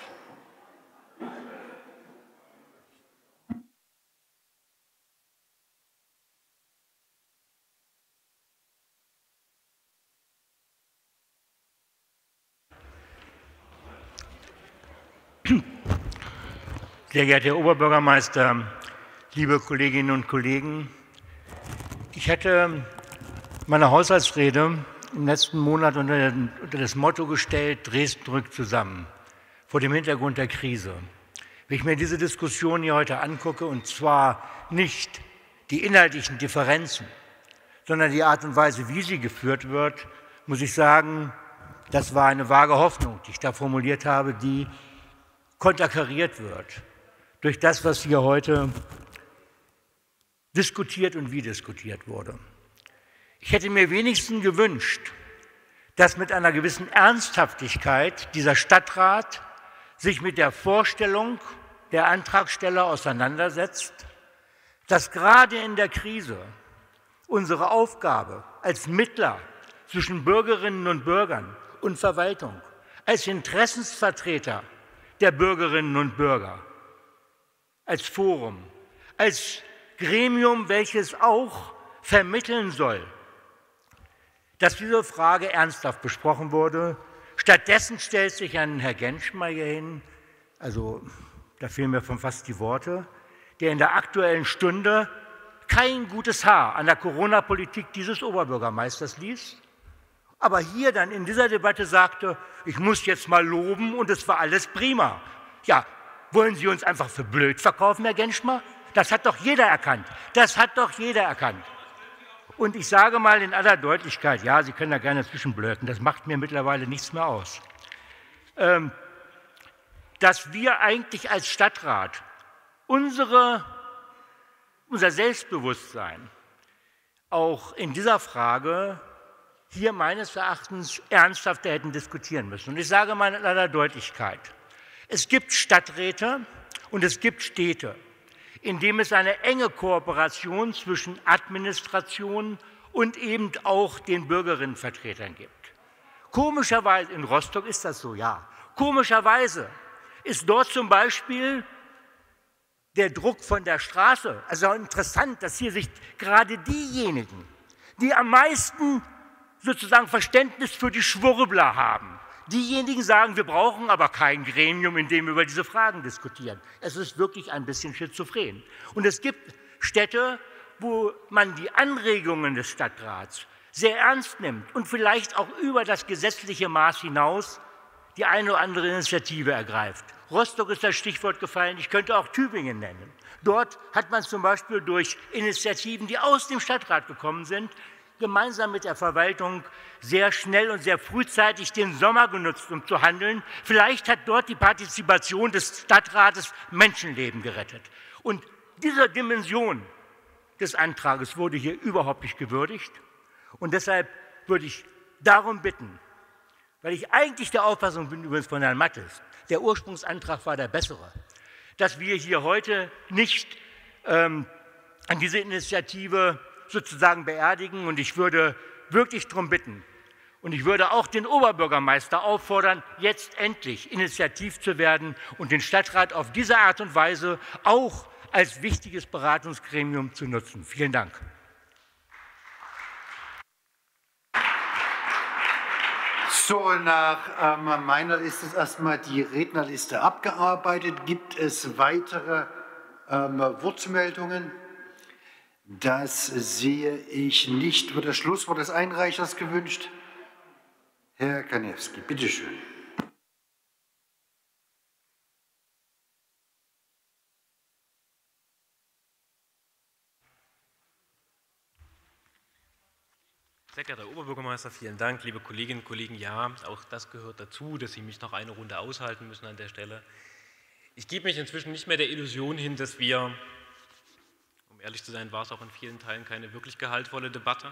Sehr geehrter Herr Oberbürgermeister, liebe Kolleginnen und Kollegen, ich hatte meine Haushaltsrede im letzten Monat unter das Motto gestellt, Dresden rückt zusammen, vor dem Hintergrund der Krise. Wenn ich mir diese Diskussion hier heute angucke, und zwar nicht die inhaltlichen Differenzen, sondern die Art und Weise, wie sie geführt wird, muss ich sagen, das war eine vage Hoffnung, die ich da formuliert habe, die konterkariert wird durch das, was hier heute diskutiert und wie diskutiert wurde. Ich hätte mir wenigstens gewünscht, dass mit einer gewissen Ernsthaftigkeit dieser Stadtrat sich mit der Vorstellung der Antragsteller auseinandersetzt, dass gerade in der Krise unsere Aufgabe als Mittler zwischen Bürgerinnen und Bürgern und Verwaltung, als Interessensvertreter der Bürgerinnen und Bürger, als Forum, als Gremium, welches auch vermitteln soll, dass diese Frage ernsthaft besprochen wurde. Stattdessen stellt sich ein Herr Genschmer hier hin, also da fehlen mir schon fast die Worte, der in der Aktuellen Stunde kein gutes Haar an der Corona-Politik dieses Oberbürgermeisters ließ, aber hier dann in dieser Debatte sagte, ich muss jetzt mal loben und es war alles prima. Ja, wollen Sie uns einfach für blöd verkaufen, Herr Genschmer? Das hat doch jeder erkannt. Das hat doch jeder erkannt. Und ich sage mal in aller Deutlichkeit, ja, Sie können da gerne zwischenblöken, das macht mir mittlerweile nichts mehr aus, dass wir eigentlich als Stadtrat unser Selbstbewusstsein auch in dieser Frage hier meines Erachtens ernsthafter hätten diskutieren müssen. Und ich sage mal in aller Deutlichkeit, Es gibt Stadträte und es gibt Städte, in denen es eine enge Kooperation zwischen Administration und eben auch den Bürgerinnenvertretern gibt. Komischerweise, in Rostock ist das so, ja. Komischerweise ist dort zum Beispiel der Druck von der Straße, also interessant, dass hier sich gerade diejenigen, die am meisten sozusagen Verständnis für die Schwurbler haben, diejenigen sagen, wir brauchen aber kein Gremium, in dem wir über diese Fragen diskutieren. Es ist wirklich ein bisschen schizophren. Und es gibt Städte, wo man die Anregungen des Stadtrats sehr ernst nimmt und vielleicht auch über das gesetzliche Maß hinaus die eine oder andere Initiative ergreift. Rostock ist das Stichwort gefallen, ich könnte auch Tübingen nennen. Dort hat man zum Beispiel durch Initiativen, die aus dem Stadtrat gekommen sind, gemeinsam mit der Verwaltung sehr schnell und sehr frühzeitig den Sommer genutzt, um zu handeln. Vielleicht hat dort die Partizipation des Stadtrates Menschenleben gerettet. Und diese Dimension des Antrages wurde hier überhaupt nicht gewürdigt. Und deshalb würde ich darum bitten, weil ich eigentlich der Auffassung bin, übrigens von Herrn Mattes, der Ursprungsantrag war der bessere, dass wir hier heute nicht an diese Initiative sozusagen beerdigen. Und ich würde wirklich darum bitten, und ich würde auch den Oberbürgermeister auffordern, jetzt endlich initiativ zu werden und den Stadtrat auf diese Art und Weise auch als wichtiges Beratungsgremium zu nutzen. Vielen Dank. So, nach meiner Liste ist erstmal die Rednerliste abgearbeitet. Gibt es weitere Wortmeldungen? Das sehe ich nicht. Wird das Schlusswort des Einreichers gewünscht? Herr Kaniewski, bitteschön. Sehr geehrter Herr Oberbürgermeister, vielen Dank. Liebe Kolleginnen und Kollegen, ja, auch das gehört dazu, dass Sie mich noch eine Runde aushalten müssen an der Stelle. Ich gebe mich inzwischen nicht mehr der Illusion hin, dass wir, um ehrlich zu sein, war es auch in vielen Teilen keine wirklich gehaltvolle Debatte,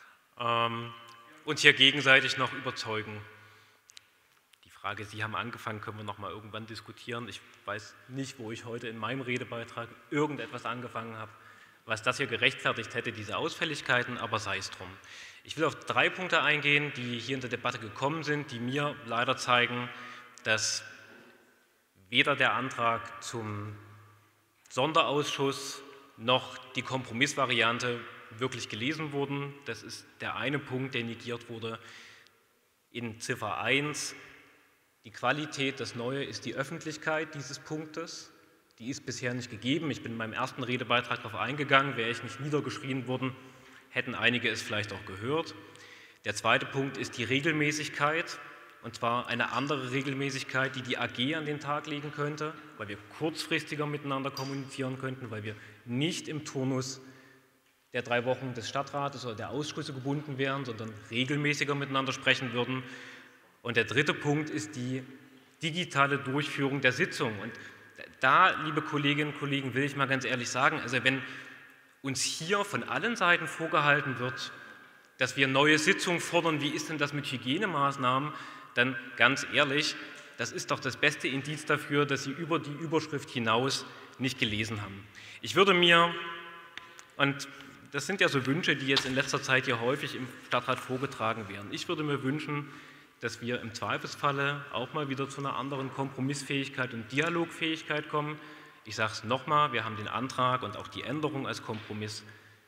uns hier gegenseitig noch überzeugen. Die Frage, Sie haben angefangen, können wir noch mal irgendwann diskutieren. Ich weiß nicht, wo ich heute in meinem Redebeitrag irgendetwas angefangen habe, was das hier gerechtfertigt hätte, diese Ausfälligkeiten, aber sei es drum. Ich will auf 3 Punkte eingehen, die hier in der Debatte gekommen sind, die mir leider zeigen, dass weder der Antrag zum Sonderausschuss noch die Kompromissvariante wirklich gelesen wurden. Das ist der eine Punkt, der negiert wurde. In Ziffer 1, die Qualität, das Neue ist die Öffentlichkeit dieses Punktes. Die ist bisher nicht gegeben. Ich bin in meinem ersten Redebeitrag darauf eingegangen. Wäre ich nicht niedergeschrien worden, hätten einige es vielleicht auch gehört. Der zweite Punkt ist die Regelmäßigkeit, und zwar eine andere Regelmäßigkeit, die die AG an den Tag legen könnte, weil wir kurzfristiger miteinander kommunizieren könnten, weil wir nicht im Turnus der 3 Wochen des Stadtrates oder der Ausschüsse gebunden wären, sondern regelmäßiger miteinander sprechen würden. Und der dritte Punkt ist die digitale Durchführung der Sitzung. Und da, liebe Kolleginnen und Kollegen, will ich mal ganz ehrlich sagen, also wenn uns hier von allen Seiten vorgehalten wird, dass wir neue Sitzungen fordern, wie ist denn das mit Hygienemaßnahmen, dann ganz ehrlich, das ist doch das beste Indiz dafür, dass Sie über die Überschrift hinaus nicht gelesen haben. Ich würde mir, und das sind ja so Wünsche, die jetzt in letzter Zeit hier häufig im Stadtrat vorgetragen werden, ich würde mir wünschen, dass wir im Zweifelsfalle auch mal wieder zu einer anderen Kompromissfähigkeit und Dialogfähigkeit kommen. Ich sage es nochmal, wir haben den Antrag und auch die Änderung als Kompromiss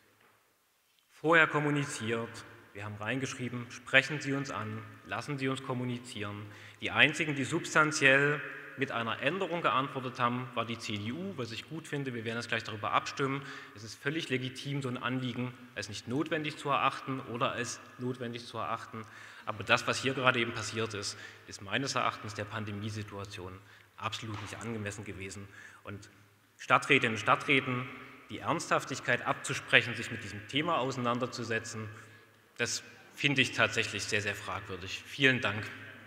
vorher kommuniziert. Wir haben reingeschrieben, sprechen Sie uns an, lassen Sie uns kommunizieren. Die einzigen, die substanziell mit einer Änderung geantwortet haben, war die CDU, was ich gut finde. Wir werden jetzt gleich darüber abstimmen. Es ist völlig legitim, so ein Anliegen als nicht notwendig zu erachten oder als notwendig zu erachten. Aber das, was hier gerade eben passiert ist, ist meines Erachtens der Pandemiesituation absolut nicht angemessen gewesen. Und Stadträtinnen und Stadträten die Ernsthaftigkeit abzusprechen, sich mit diesem Thema auseinanderzusetzen, das finde ich tatsächlich sehr, sehr fragwürdig. Vielen Dank.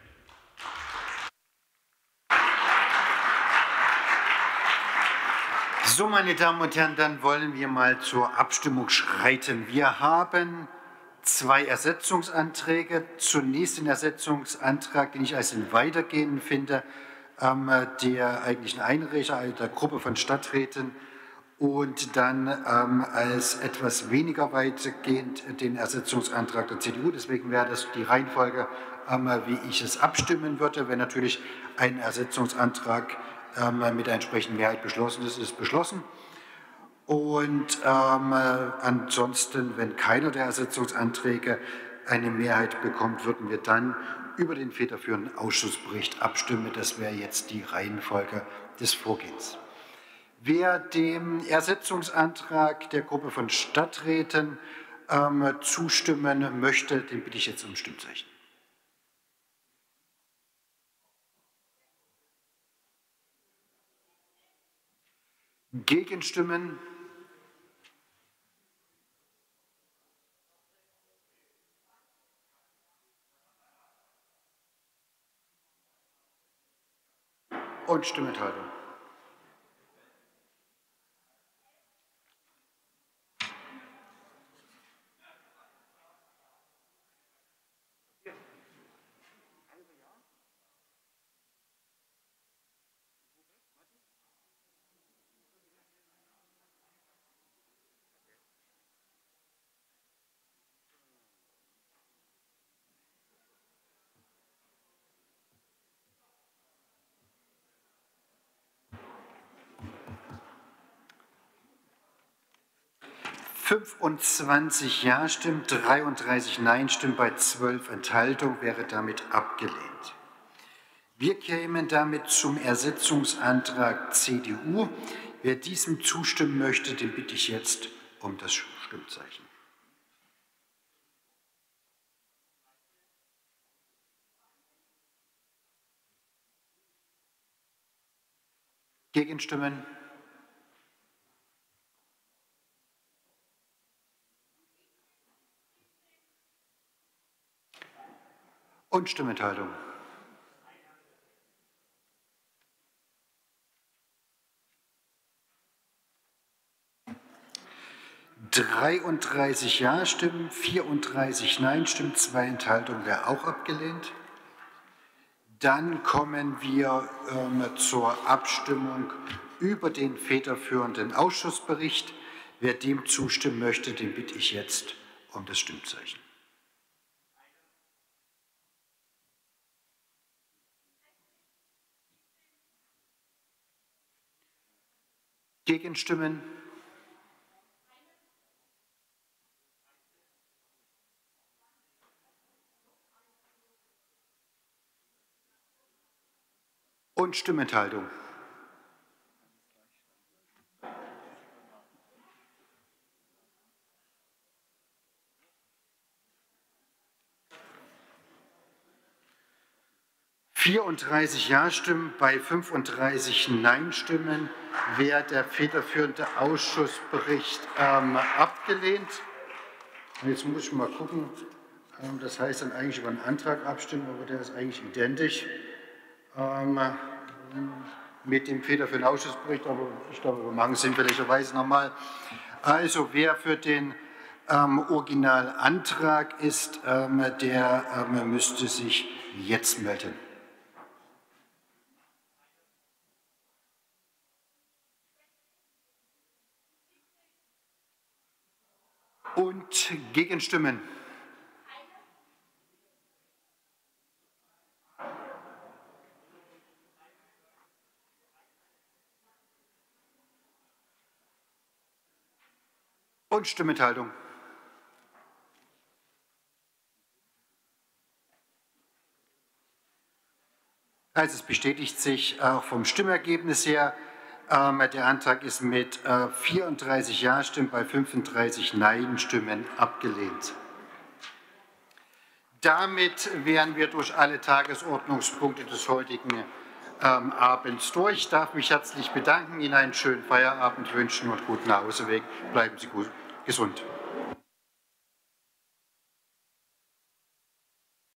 So, meine Damen und Herren, dann wollen wir mal zur Abstimmung schreiten. Wir haben 2 Ersetzungsanträge. Zunächst den Ersetzungsantrag, den ich als den weitergehenden finde, der eigentlichen Einreicher, also der Gruppe von Stadträten, und dann als etwas weniger weitgehend den Ersetzungsantrag der CDU. Deswegen wäre das die Reihenfolge, wie ich es abstimmen würde. Wenn natürlich ein Ersetzungsantrag mit einer entsprechenden Mehrheit beschlossen ist, ist es beschlossen. Und ansonsten, wenn keiner der Ersetzungsanträge eine Mehrheit bekommt, würden wir dann über den federführenden Ausschussbericht abstimmen. Das wäre jetzt die Reihenfolge des Vorgehens. Wer dem Ersetzungsantrag der Gruppe von Stadträten zustimmen möchte, den bitte ich jetzt um Stimmzeichen. Gegenstimmen? Und Stimmenthaltung. (25 Ja-Stimmen, 33 Nein-Stimmen bei 12 Enthaltungen) wäre damit abgelehnt. Wir kämen damit zum Ersetzungsantrag CDU. Wer diesem zustimmen möchte, den bitte ich jetzt um das Stimmzeichen. Gegenstimmen? Und Stimmenthaltung. (33 Ja-Stimmen, 34 Nein-Stimmen, 2 Enthaltungen wäre auch abgelehnt. Dann kommen wir zur Abstimmung über den federführenden Ausschussbericht. Wer dem zustimmen möchte, den bitte ich jetzt um das Stimmzeichen. Gegenstimmen? Und Stimmenthaltung. (34 Ja-Stimmen bei 35 Nein-Stimmen wäre der federführende Ausschussbericht abgelehnt. Und jetzt muss ich mal gucken, das heißt dann eigentlich über einen Antrag abstimmen, aber der ist eigentlich identisch mit dem federführenden Ausschussbericht, aber ich glaube, wir machen es sinnvollerweise nochmal. Also wer für den Originalantrag ist, der müsste sich jetzt melden. Und Gegenstimmen? Und Stimmenthaltung? Also es bestätigt sich auch vom Stimmergebnis her, der Antrag ist mit 34 Ja-Stimmen bei 35 Nein-Stimmen abgelehnt. Damit wären wir durch alle Tagesordnungspunkte des heutigen Abends durch. Ich darf mich herzlich bedanken, Ihnen einen schönen Feierabend wünschen und guten Nachhauseweg. Bleiben Sie gut, gesund.